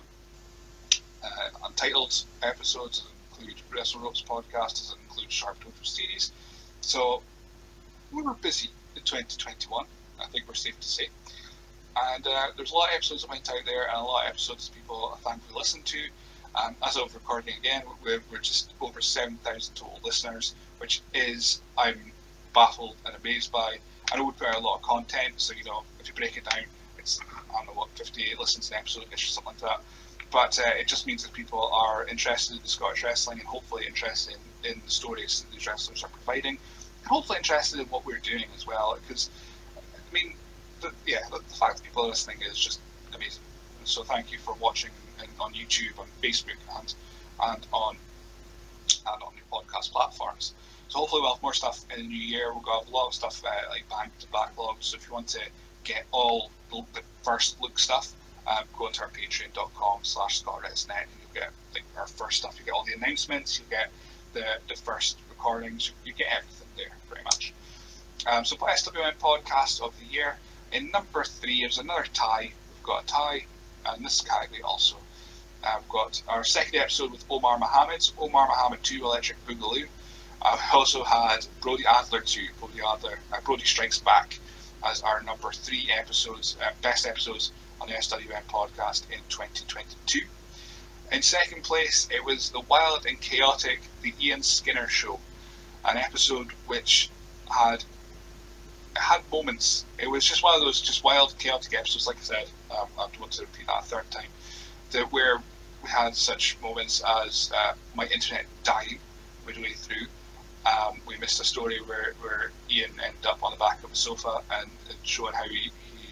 [SPEAKER 1] uh, Untitled episodes, doesn't include Wrestle Ropes podcast, doesn't include Sharp Total Series. So we were busy in twenty twenty-one, I think we're safe to say. And uh, there's a lot of episodes that went out there, and a lot of episodes people thankfully listened to. Um, as of recording again, we're, we're just over seven thousand total listeners, which is, I'm baffled and amazed by. I know we put out a lot of content, so you know, if you break it down, it's, I don't know what, fifty-eight listens an episode or something like that. But uh, it just means that people are interested in the Scottish wrestling and hopefully interested in, in the stories that these wrestlers are providing, and hopefully interested in what we're doing as well. Because, I mean, the, yeah, the, the fact that people are listening is just amazing. So thank you for watching and on YouTube, on Facebook, and and on and on your podcast platforms. So hopefully we'll have more stuff in the new year. We'll have a lot of stuff uh, like banked to backlog. So if you want to get all the, the first look stuff, um, go into our patreon.com slash ScotResNet and you'll get like our first stuff. You get all the announcements, you get the, the first recordings, you, you get everything there pretty much. Um, so S W N Podcast of the Year. In number three, there's another tie. We've got a tie in this category also. Uh, we've got our second episode with Omar Mohammed, so Omar Mohammed two Electric Boogaloo. Uh, we also had Brody Adler two, Brody Adler, uh, Brody Strikes Back as our number three episodes, uh, best episodes on the S W N podcast in twenty twenty-two. In second place, it was the Wild and Chaotic, the Ian Skinner Show, an episode which had it had moments. It was just one of those just wild, chaotic episodes, like I said, um, I don't want to repeat that a third time, that where we had such moments as uh, my internet dying midway through. Um, we missed a story where, where Ian ended up on the back of a sofa and, and showing how he, he, he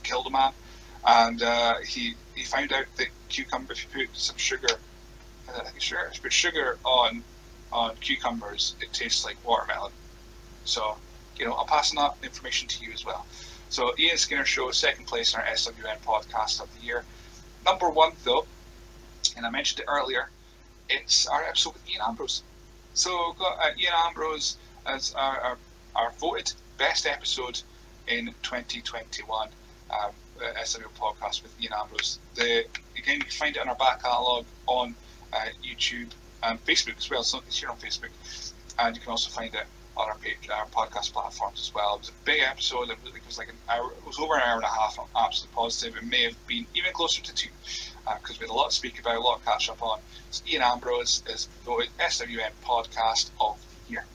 [SPEAKER 1] killed a man, and uh, he he found out that cucumber, if you put some sugar, uh, I think it's sugar, if you put sugar on on cucumbers, it tastes like watermelon. So, you know, I'm passing that information to you as well. So, Ian Skinner Show, second place in our S W N podcast of the year. Number one, though, and I mentioned it earlier, it's our episode with Ian Ambrose. So, we've got uh, Ian Ambrose as our, our, our voted best episode in twenty twenty-one. Um, S W N podcast with Ian Ambrose. The, again, you can find it in our back catalogue on uh, YouTube and Facebook as well. So it's here on Facebook, and you can also find it on our page, our podcast platforms as well. It was a big episode. It was, it was like an hour. It was over an hour and a half. I'm absolutely positive. It may have been even closer to two because uh, we had a lot to speak about, a lot to catch up on. So Ian Ambrose is voted S W N podcast of the year.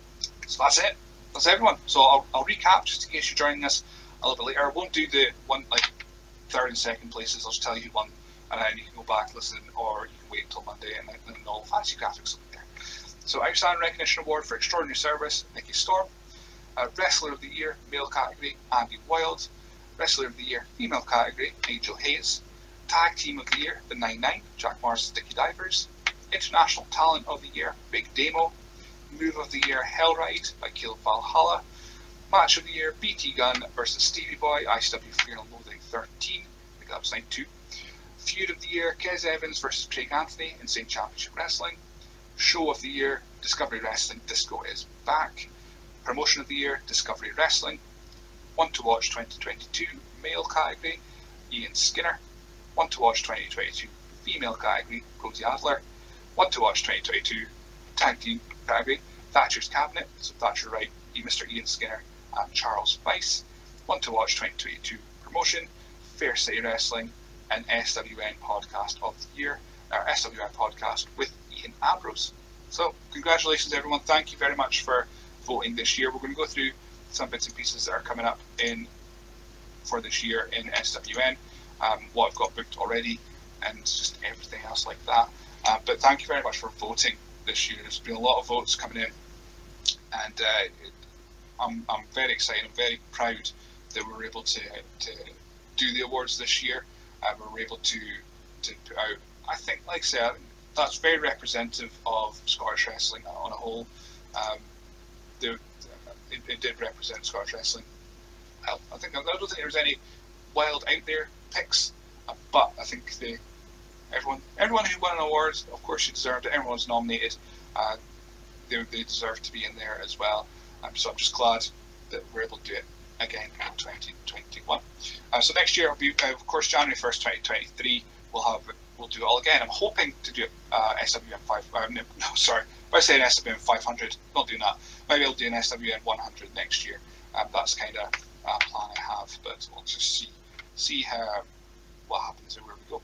[SPEAKER 1] So that's it. That's everyone. So I'll, I'll recap just in case you're joining us a little bit later. I won't do the one like third and second places. I'll just tell you who won, and then you can go back, listen, or you can wait until Monday and then all the fancy graphics will be there. So, Outstanding Recognition Award for Extraordinary Service, Nikki Storm. Uh, Wrestler of the Year, male category, Andy Wilde. Wrestler of the Year, female category, Angel Hayes. Tag Team of the Year, the nine nine, Jack Morris and Dickie Divers. International Talent of the Year, Big Damo. Move of the Year, Hell Ride by Caleb Valhalla. Match of the Year, B T Gunn versus Stevie Boy, I C W Fear and Loathing thirteen. I think that was night two. Feud of the Year, Kez Evans versus Craig Anthony, Insane Championship Wrestling. Show of the Year, Discovery Wrestling, Disco is Back. Promotion of the Year, Discovery Wrestling. One to Watch twenty twenty-two, male category, Ian Skinner. One to Watch twenty twenty-two, female category, Rosie Adler. One to Watch twenty twenty-two, tag team category, Thatcher's Cabinet, so Thatcher Wright, Mister Ian Skinner, and Charles Weiss. One to Watch twenty twenty-two promotion, Fair City Wrestling, and S W N podcast of the year, our S W N podcast with Ian Ambrose. So congratulations everyone, thank you very much for voting this year. We're going to go through some bits and pieces that are coming up in for this year in S W N, um, what I've got booked already, and just everything else like that. Uh, but thank you very much for voting this year. There's been a lot of votes coming in, and uh, it, I'm, I'm very excited. I'm very proud that we were able to, to do the awards this year. Uh, we were able to to put out, I think, like I said, that's very representative of Scottish wrestling on a whole. Um, the, it, it did represent Scottish wrestling. Well, I think I don't think there was any wild out there picks, uh, but I think the everyone everyone who won an award, of course, you deserved it. Everyone's nominated. Uh, they they deserve to be in there as well. Um, so I'm just glad that we're able to do it again in twenty twenty-one. Uh, so next year will be, uh, of course, January first, twenty twenty-three. We'll have we'll do it all again. I'm hoping to do uh, S W N five. Uh, no, no, sorry. If I say an S W N five hundred, not doing that. Maybe I'll do an S W N one hundred next year. Um, that's kind of a plan I have, but we'll just see see how what happens and where we go.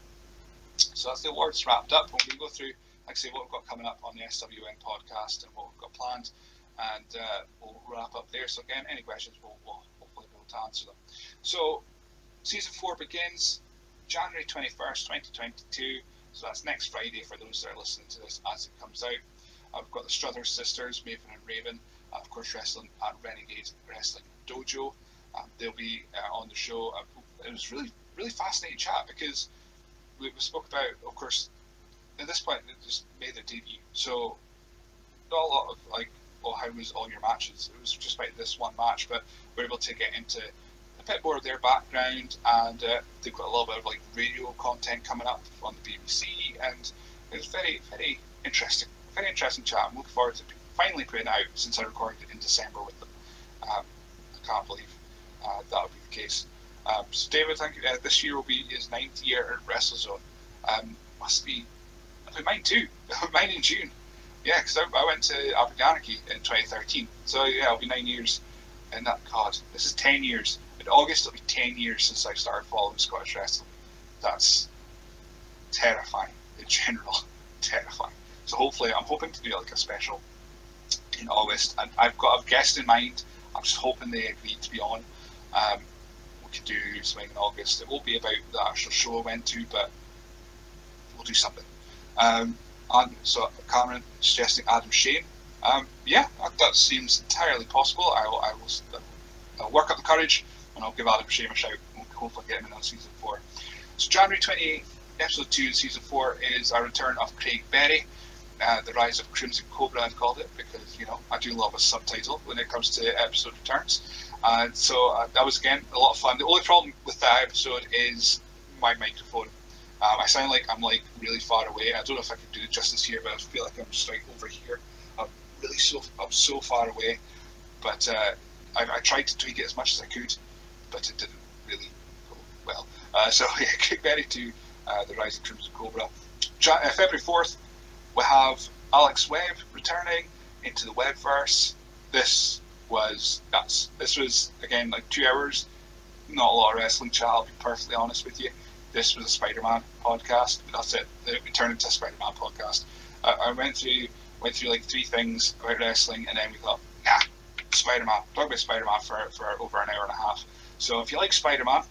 [SPEAKER 1] So that's the awards wrapped up. We're going to go through, like I say, what we've got coming up on the S W N podcast and what we've got planned, and uh, we'll wrap up there. So again, any questions, we'll, we'll hopefully be able to answer them. So season four begins January twenty-first, twenty twenty-two. So that's next Friday for those that are listening to this as it comes out. Uh, we've got the Struthers sisters, Maven and Raven, uh, of course, wrestling at Renegade Wrestling Dojo. Um, they'll be uh, on the show. Uh, it was really, really fascinating chat because we, we spoke about, of course, at this point they just made their debut. So not a lot of like, oh, how was all your matches? It was just about this one match, but we were able to get into a bit more of their background, and uh, they've got a little bit of like radio content coming up on the B B C, and it was very, very interesting. Very interesting chat. I'm looking forward to finally putting it out since I recorded it in December with them. Um, I can't believe uh, that would be the case. Um, so David, thank you. Uh, this year will be his ninth year at WrestleZone. Um, must be, I mine too. Mine in June. Yeah, because I, I went to Aberganaki in twenty thirteen. So yeah, it'll be nine years. And that, God, this is ten years. In August, it'll be ten years since I started following Scottish wrestling. That's terrifying in general. Terrifying. So hopefully, I'm hoping to do like a special in August, and I've got a guest in mind. I'm just hoping they agree to be on. Um, we could do something in August. It won't be about the actual show I went to, but we'll do something. Um, and so Cameron suggesting Adam Shane. Um, yeah, that, that seems entirely possible. I will, I will I'll work up the courage, and I'll give Adam Shane a shout. We'll hopefully get him in on season four. So January twenty-eighth, episode two in season four is a return of Craig Berry. Uh, the Rise of Crimson Cobra, I've called it, because, you know, I do love a subtitle when it comes to episode returns. And uh, so uh, that was, again, a lot of fun. The only problem with that episode is my microphone. Um, I sound like I'm, like, really far away. I don't know if I can do it justice here, but I feel like I'm just, like, over here. I'm really so, I'm so far away. But uh, I, I tried to tweak it as much as I could, but it didn't really go well. Uh, so, yeah, Craig Berry to uh, the Rise of Crimson Cobra. Ja- uh, February fourth, we have Alex Webb returning into the Webverse. This was that's this was again like two hours, not a lot of wrestling chat. I'll be perfectly honest with you. This was a Spider-Man podcast. That's it. It turned into a Spider-Man podcast. Uh, I went through went through like three things about wrestling, and then we thought, yeah, Spider-Man. Talk about Spider-Man for for over an hour and a half. So if you like Spider-Man,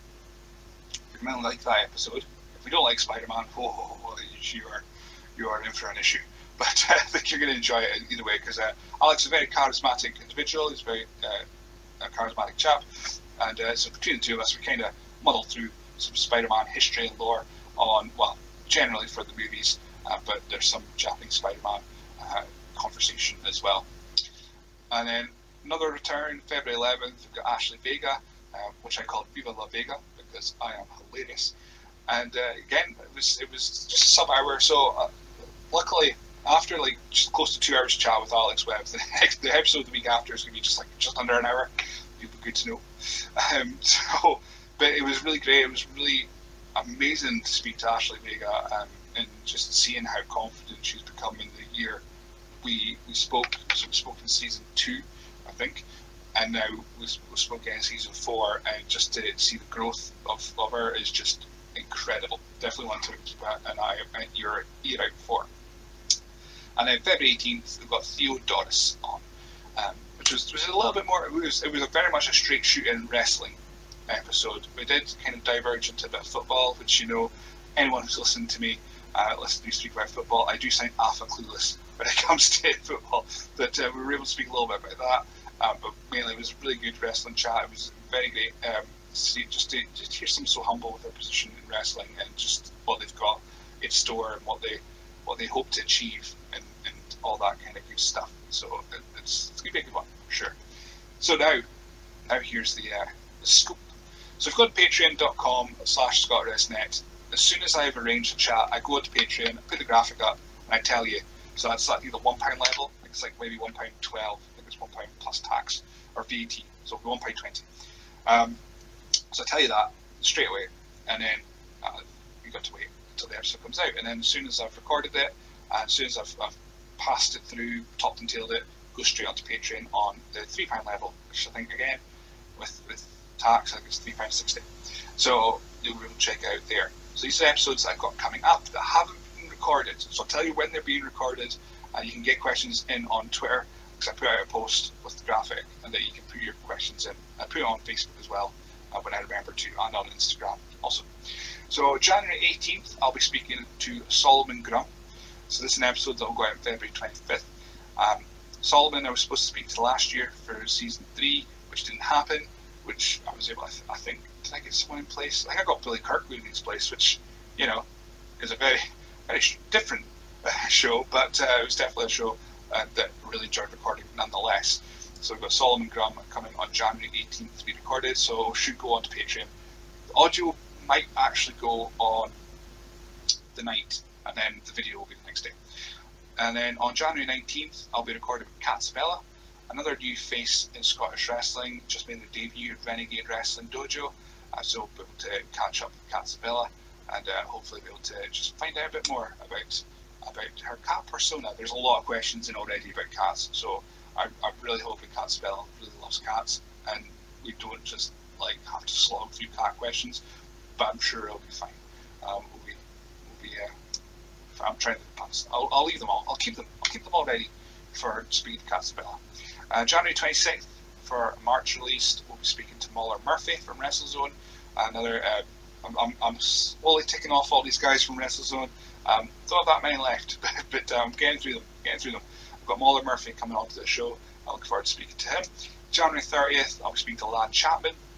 [SPEAKER 1] you're gonna like that episode. If you don't like Spider-Man, oh, you are. you are in for an issue. But uh, I think you're going to enjoy it either way, because uh, Alex is a very charismatic individual. He's a very uh, a charismatic chap. And uh, so between the two of us, we kind of muddled through some Spider-Man history and lore on, well, generally for the movies, uh, but there's some Japanese Spider-Man uh, conversation as well. And then another return, February eleventh, we've got Ashley Vega, uh, which I call Viva La Vega, because I am hilarious. And uh, again, it was it was just a sub hour. So uh, luckily, after like just close to two hours chat with Alex Webb, the next the episode the week after is going to be just like just under an hour. It'll be good to know. Um, so, but it was really great. It was really amazing to speak to Ashley Vega um, and just seeing how confident she's become in the year. We we spoke. So we spoke in season two, I think. And now we spoke in season four, and just to see the growth of, of her is just incredible. Definitely want to keep an eye out, your ear out for. And then February eighteenth, we've got Theodoros on, um, which was, was a little bit more. It was it was a very much a straight shooting wrestling episode. We did kind of diverge into a bit of football, which, you know, anyone who's listened to me uh, listen to me speak about football, I do sound alpha clueless when it comes to football. But uh, we were able to speak a little bit about that. Um, but mainly, it was a really good wrestling chat. It was very great. Um, See, just to just hear someone so humble with their position in wrestling and just what they've got in store and what they what they hope to achieve and, and all that kind of good stuff. So it, it's it's gonna be a good one for sure. So now now here's the, uh, the scoop. So if you go to patreon.com slash scottresnet, as soon as I've arranged a chat, I go to Patreon, I put the graphic up, and I tell you. So that's like the one pound level. I think it's like maybe one pound twelve. I think it's one pound plus tax or V A T. So one pound twenty. Um, So I tell you that straight away, and then uh, you got to wait until the episode comes out. And then as soon as I've recorded it, and as soon as I've, I've passed it through, topped and tailed it, go straight onto Patreon on the three pound level, which I think again with with tax, I think it's three pound sixty. So you'll be able to check out there. So these are the episodes I've got coming up that haven't been recorded. So I'll tell you when they're being recorded, and you can get questions in on Twitter, because I put out a post with the graphic, and that you can put your questions in. I put it on Facebook as well. Uh, when I remember to, and on Instagram also. So January eighteenth, I'll be speaking to Solomon Grum. So this is an episode that will go out on February twenty-fifth. Um, Solomon, I was supposed to speak to last year for season three, which didn't happen, which I was able, I, th- I think, did I get someone in place? I think I got Billy Kirkwood in his place, which, you know, is a very, very sh- different uh, show, but uh, it was definitely a show uh, that I really enjoyed recording nonetheless. So we've got Solomon Grum coming on January eighteenth to be recorded, so should go on to Patreon. The audio might actually go on the night, and then the video will be the next day. And then on January nineteenth, I'll be recording with Kat Sabella, another new face in Scottish wrestling, just made the debut at Renegade Wrestling Dojo, uh, so we'll be able to catch up with Kat Sabella, and uh, hopefully be able to just find out a bit more about, about her cat persona. There's a lot of questions in already about cats, so I'm, I'm really hoping Kat Sabella really loves cats, and we don't just like have to slog through cat questions, but I'm sure it'll be fine. Um, we'll be, we'll be uh, I'm trying to pass. I'll, I'll leave them all. I'll keep them. I'll keep them all ready for speaking to Kat Sabella. Uh, January twenty-sixth for March release, we'll be speaking to Muller Murphy from WrestleZone. Another. Uh, I'm, I'm, I'm slowly ticking off all these guys from WrestleZone. Um, don't have that many left, but, but um, getting through them. Getting through them. Got Muller Murphy coming onto the show. I look forward to speaking to him. January thirtieth, I'll be speaking to Lad Chapman.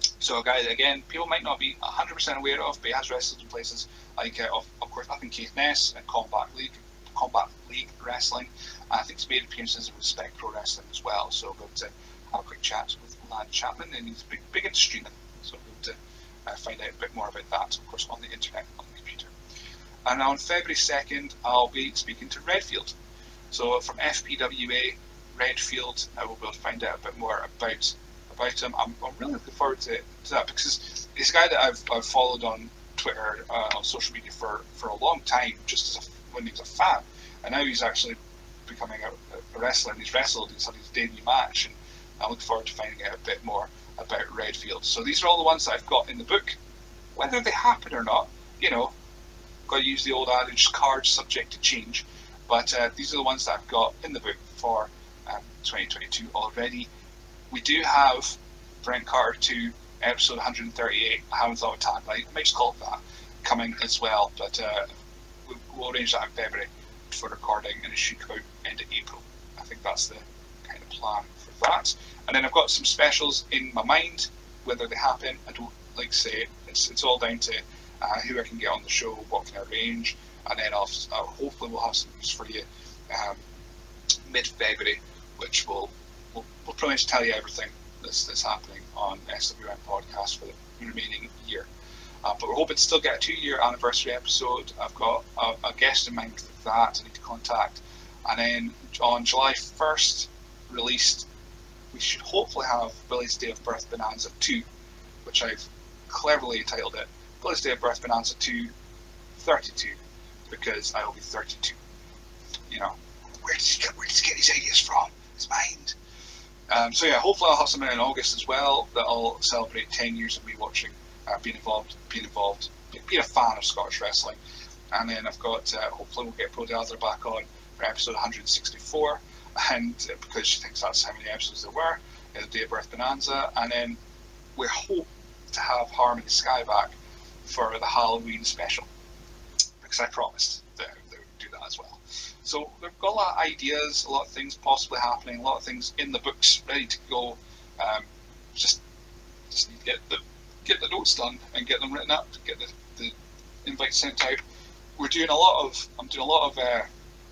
[SPEAKER 1] So a guy that, again, people might not be one hundred percent aware of, but he has wrestled in places like, uh, of, of course, up in Caithness and Combat League, Combat League Wrestling. And I think he's made appearances in Respect Pro Wrestling as well. So we're going to have a quick chat with Lad Chapman, and he's big, big into streaming. So we're going to uh, find out a bit more about that, of course, on the internet, on the computer. And on February second, I'll be speaking to Redfield. So from F P W A, Redfield, I will be able to find out a bit more about about him. I'm, I'm really looking forward to, to that, because he's a guy that I've, I've followed on Twitter, uh, on social media for, for a long time, just as a, when he was a fan. And now he's actually becoming a, a wrestler, and he's wrestled, he's had his debut match, and I look forward to finding out a bit more about Redfield. So these are all the ones that I've got in the book. Whether they happen or not, you know, got to use the old adage, cards subject to change. But uh, these are the ones that I've got in the book for um, twenty twenty-two already. We do have Brent Carter two, episode one hundred thirty-eight, I haven't thought of a tagline, I might just call it that, coming as well. But uh, we'll, we'll arrange that in February for recording, and it should come out end of April. I think that's the kind of plan for that. And then I've got some specials in my mind. Whether they happen, I don't like to say. It's, it's all down to uh, who I can get on the show, what can I arrange, and then I'll, uh, hopefully we'll have some news for you um, mid-February, which will We'll, we'll pretty much tell you everything that's, that's happening on S W N Podcast for the remaining year. Uh, but we're hoping to still get a two-year anniversary episode. I've got a, a guest in mind for that I need to contact. And then on July first, released, we should hopefully have Billy's Day of Birth Bonanza two, which I've cleverly titled it Billy's Day of Birth Bonanza two thirty-two, because I will be thirty-two. You know, where does he get, where does he get these ideas from? His mind. Um, so yeah, hopefully I'll have something in August as well that'll celebrate ten years of me watching, uh, being involved, being involved, being a fan of Scottish wrestling. And then I've got, uh, hopefully we'll get Pro Dazzler back on for episode one hundred sixty-four, and uh, because she thinks that's how many episodes there were, uh, the Day of Birth Bonanza. And then we hope to have Harmony Sky back for the Halloween special, because I promised that they would do that as well. So we've got a lot of ideas, a lot of things possibly happening, a lot of things in the books ready to go. Um, just just need to get the get the notes done and get them written up, get the, the invites sent out. We're doing a lot of I'm doing a lot of uh,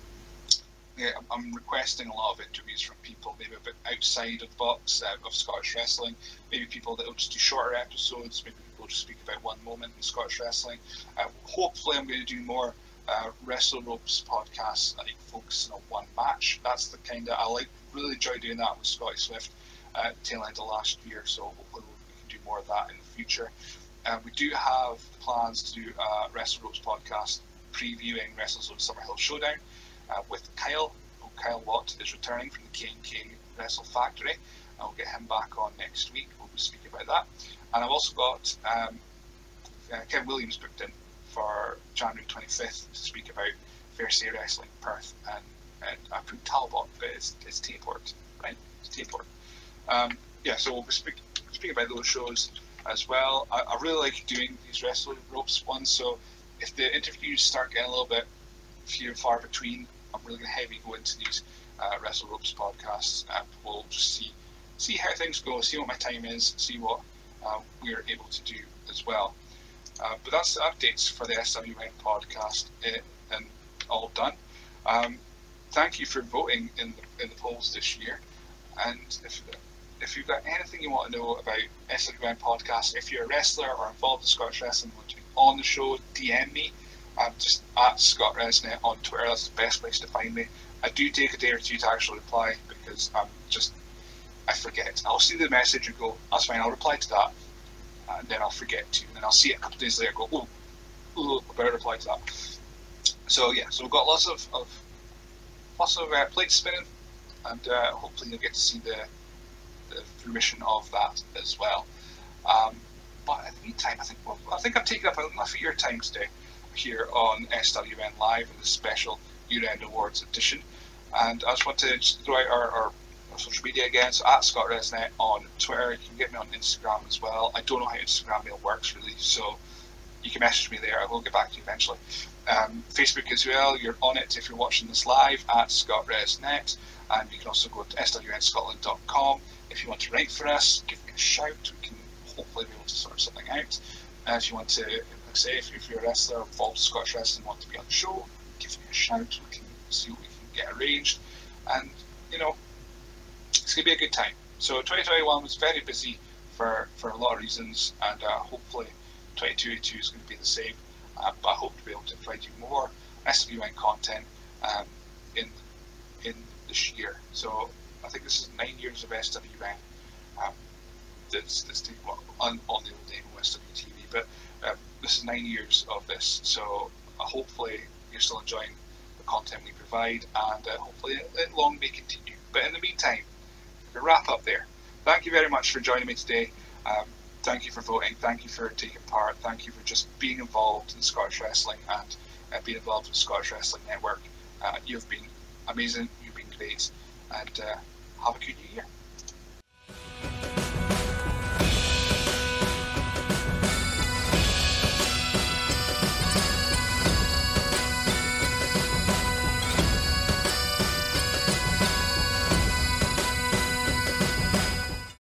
[SPEAKER 1] yeah, I'm requesting a lot of interviews from people maybe a bit outside of the box uh, of Scottish wrestling. Maybe people that will just do shorter episodes. Maybe people will just speak about one moment in Scottish wrestling. Uh, hopefully, I'm going to do more. Uh, Wrestle Ropes podcasts, I think, focusing on one match. That's the kind of I like. Really enjoy doing that with Scotty Swift at uh, tail end of last year. So hopefully we can do more of that in the future. Uh, we do have plans to do a Wrestle Ropes podcast previewing WrestleZone Summerhill Showdown uh, with Kyle. Oh, Kyle Watt is returning from the K and K Wrestle Factory. I'll get him back on next week. We'll be speaking about that. And I've also got um, uh, Kevin Williams booked in for January twenty-fifth to speak about Fair Say Wrestling Perth, and, and I put Talbot, but it's, it's Tayport, right? It's Tayport. Um, yeah, so we'll be speak, speaking about those shows as well. I, I really like doing these Wrestle Ropes ones, so if the interviews start getting a little bit few and far between, I'm really going to heavy go into these uh, Wrestle Ropes podcasts, and we'll just see see how things go, see what my time is, see what uh, we're able to do as well. Uh, but that's the updates for the S W N podcast, uh, and all done. Um, thank you for voting in the, in the polls this year. And if if you've got anything you want to know about S W N podcast, if you're a wrestler or involved in Scottish wrestling, want to be on the show, D M me. I'm just at Scott Resnet on Twitter. That's the best place to find me. I do take a day or two to actually reply, because I'm just I forget. I'll see the message and go, that's fine, I'll reply to that. And then I'll forget to, and then I'll see it a couple of days later and go, oh, oh, I better reply to that. So yeah, so we've got lots of, of lots of uh, plates spinning, and uh, hopefully you'll get to see the, the fruition of that as well. Um, but in the meantime, I think well, I think I've taken up enough of your time today here on S W N Live in this special year-end awards edition, and I just want to just throw out our, our our social media again, so at Scott Resnet on Twitter. You can get me on Instagram as well. I don't know how Instagram mail works really, so you can message me there. I will get back to you eventually. Um, Facebook as well, you're on it if you're watching this live at Scott Resnet, and you can also go to S W N Scotland dot com if you want to write for us. Give me a shout. We can hopefully be able to sort something out. Uh, if you want to, like I say, if, if you're a wrestler involved in Scottish wrestling and want to be on the show, give me a shout. We can see what we can get arranged. And, you know, it's going to be a good time. So twenty twenty-one was very busy for, for a lot of reasons, and uh, hopefully twenty twenty-two is going to be the same. Uh, but I hope to be able to provide you more S W N content um, in in this year. So I think this is nine years of S W N. Um, that's that's taken on, on the old name of S W T V, but um, this is nine years of this. So uh, hopefully you're still enjoying the content we provide, and uh, hopefully it long may continue. But in the meantime, to wrap up there, thank you very much for joining me today. Um, thank you for voting. Thank you for taking part. Thank you for just being involved in Scottish wrestling and uh, being involved with Scottish Wrestling Network. Uh, you've been amazing. You've been great, and uh, have a good new year.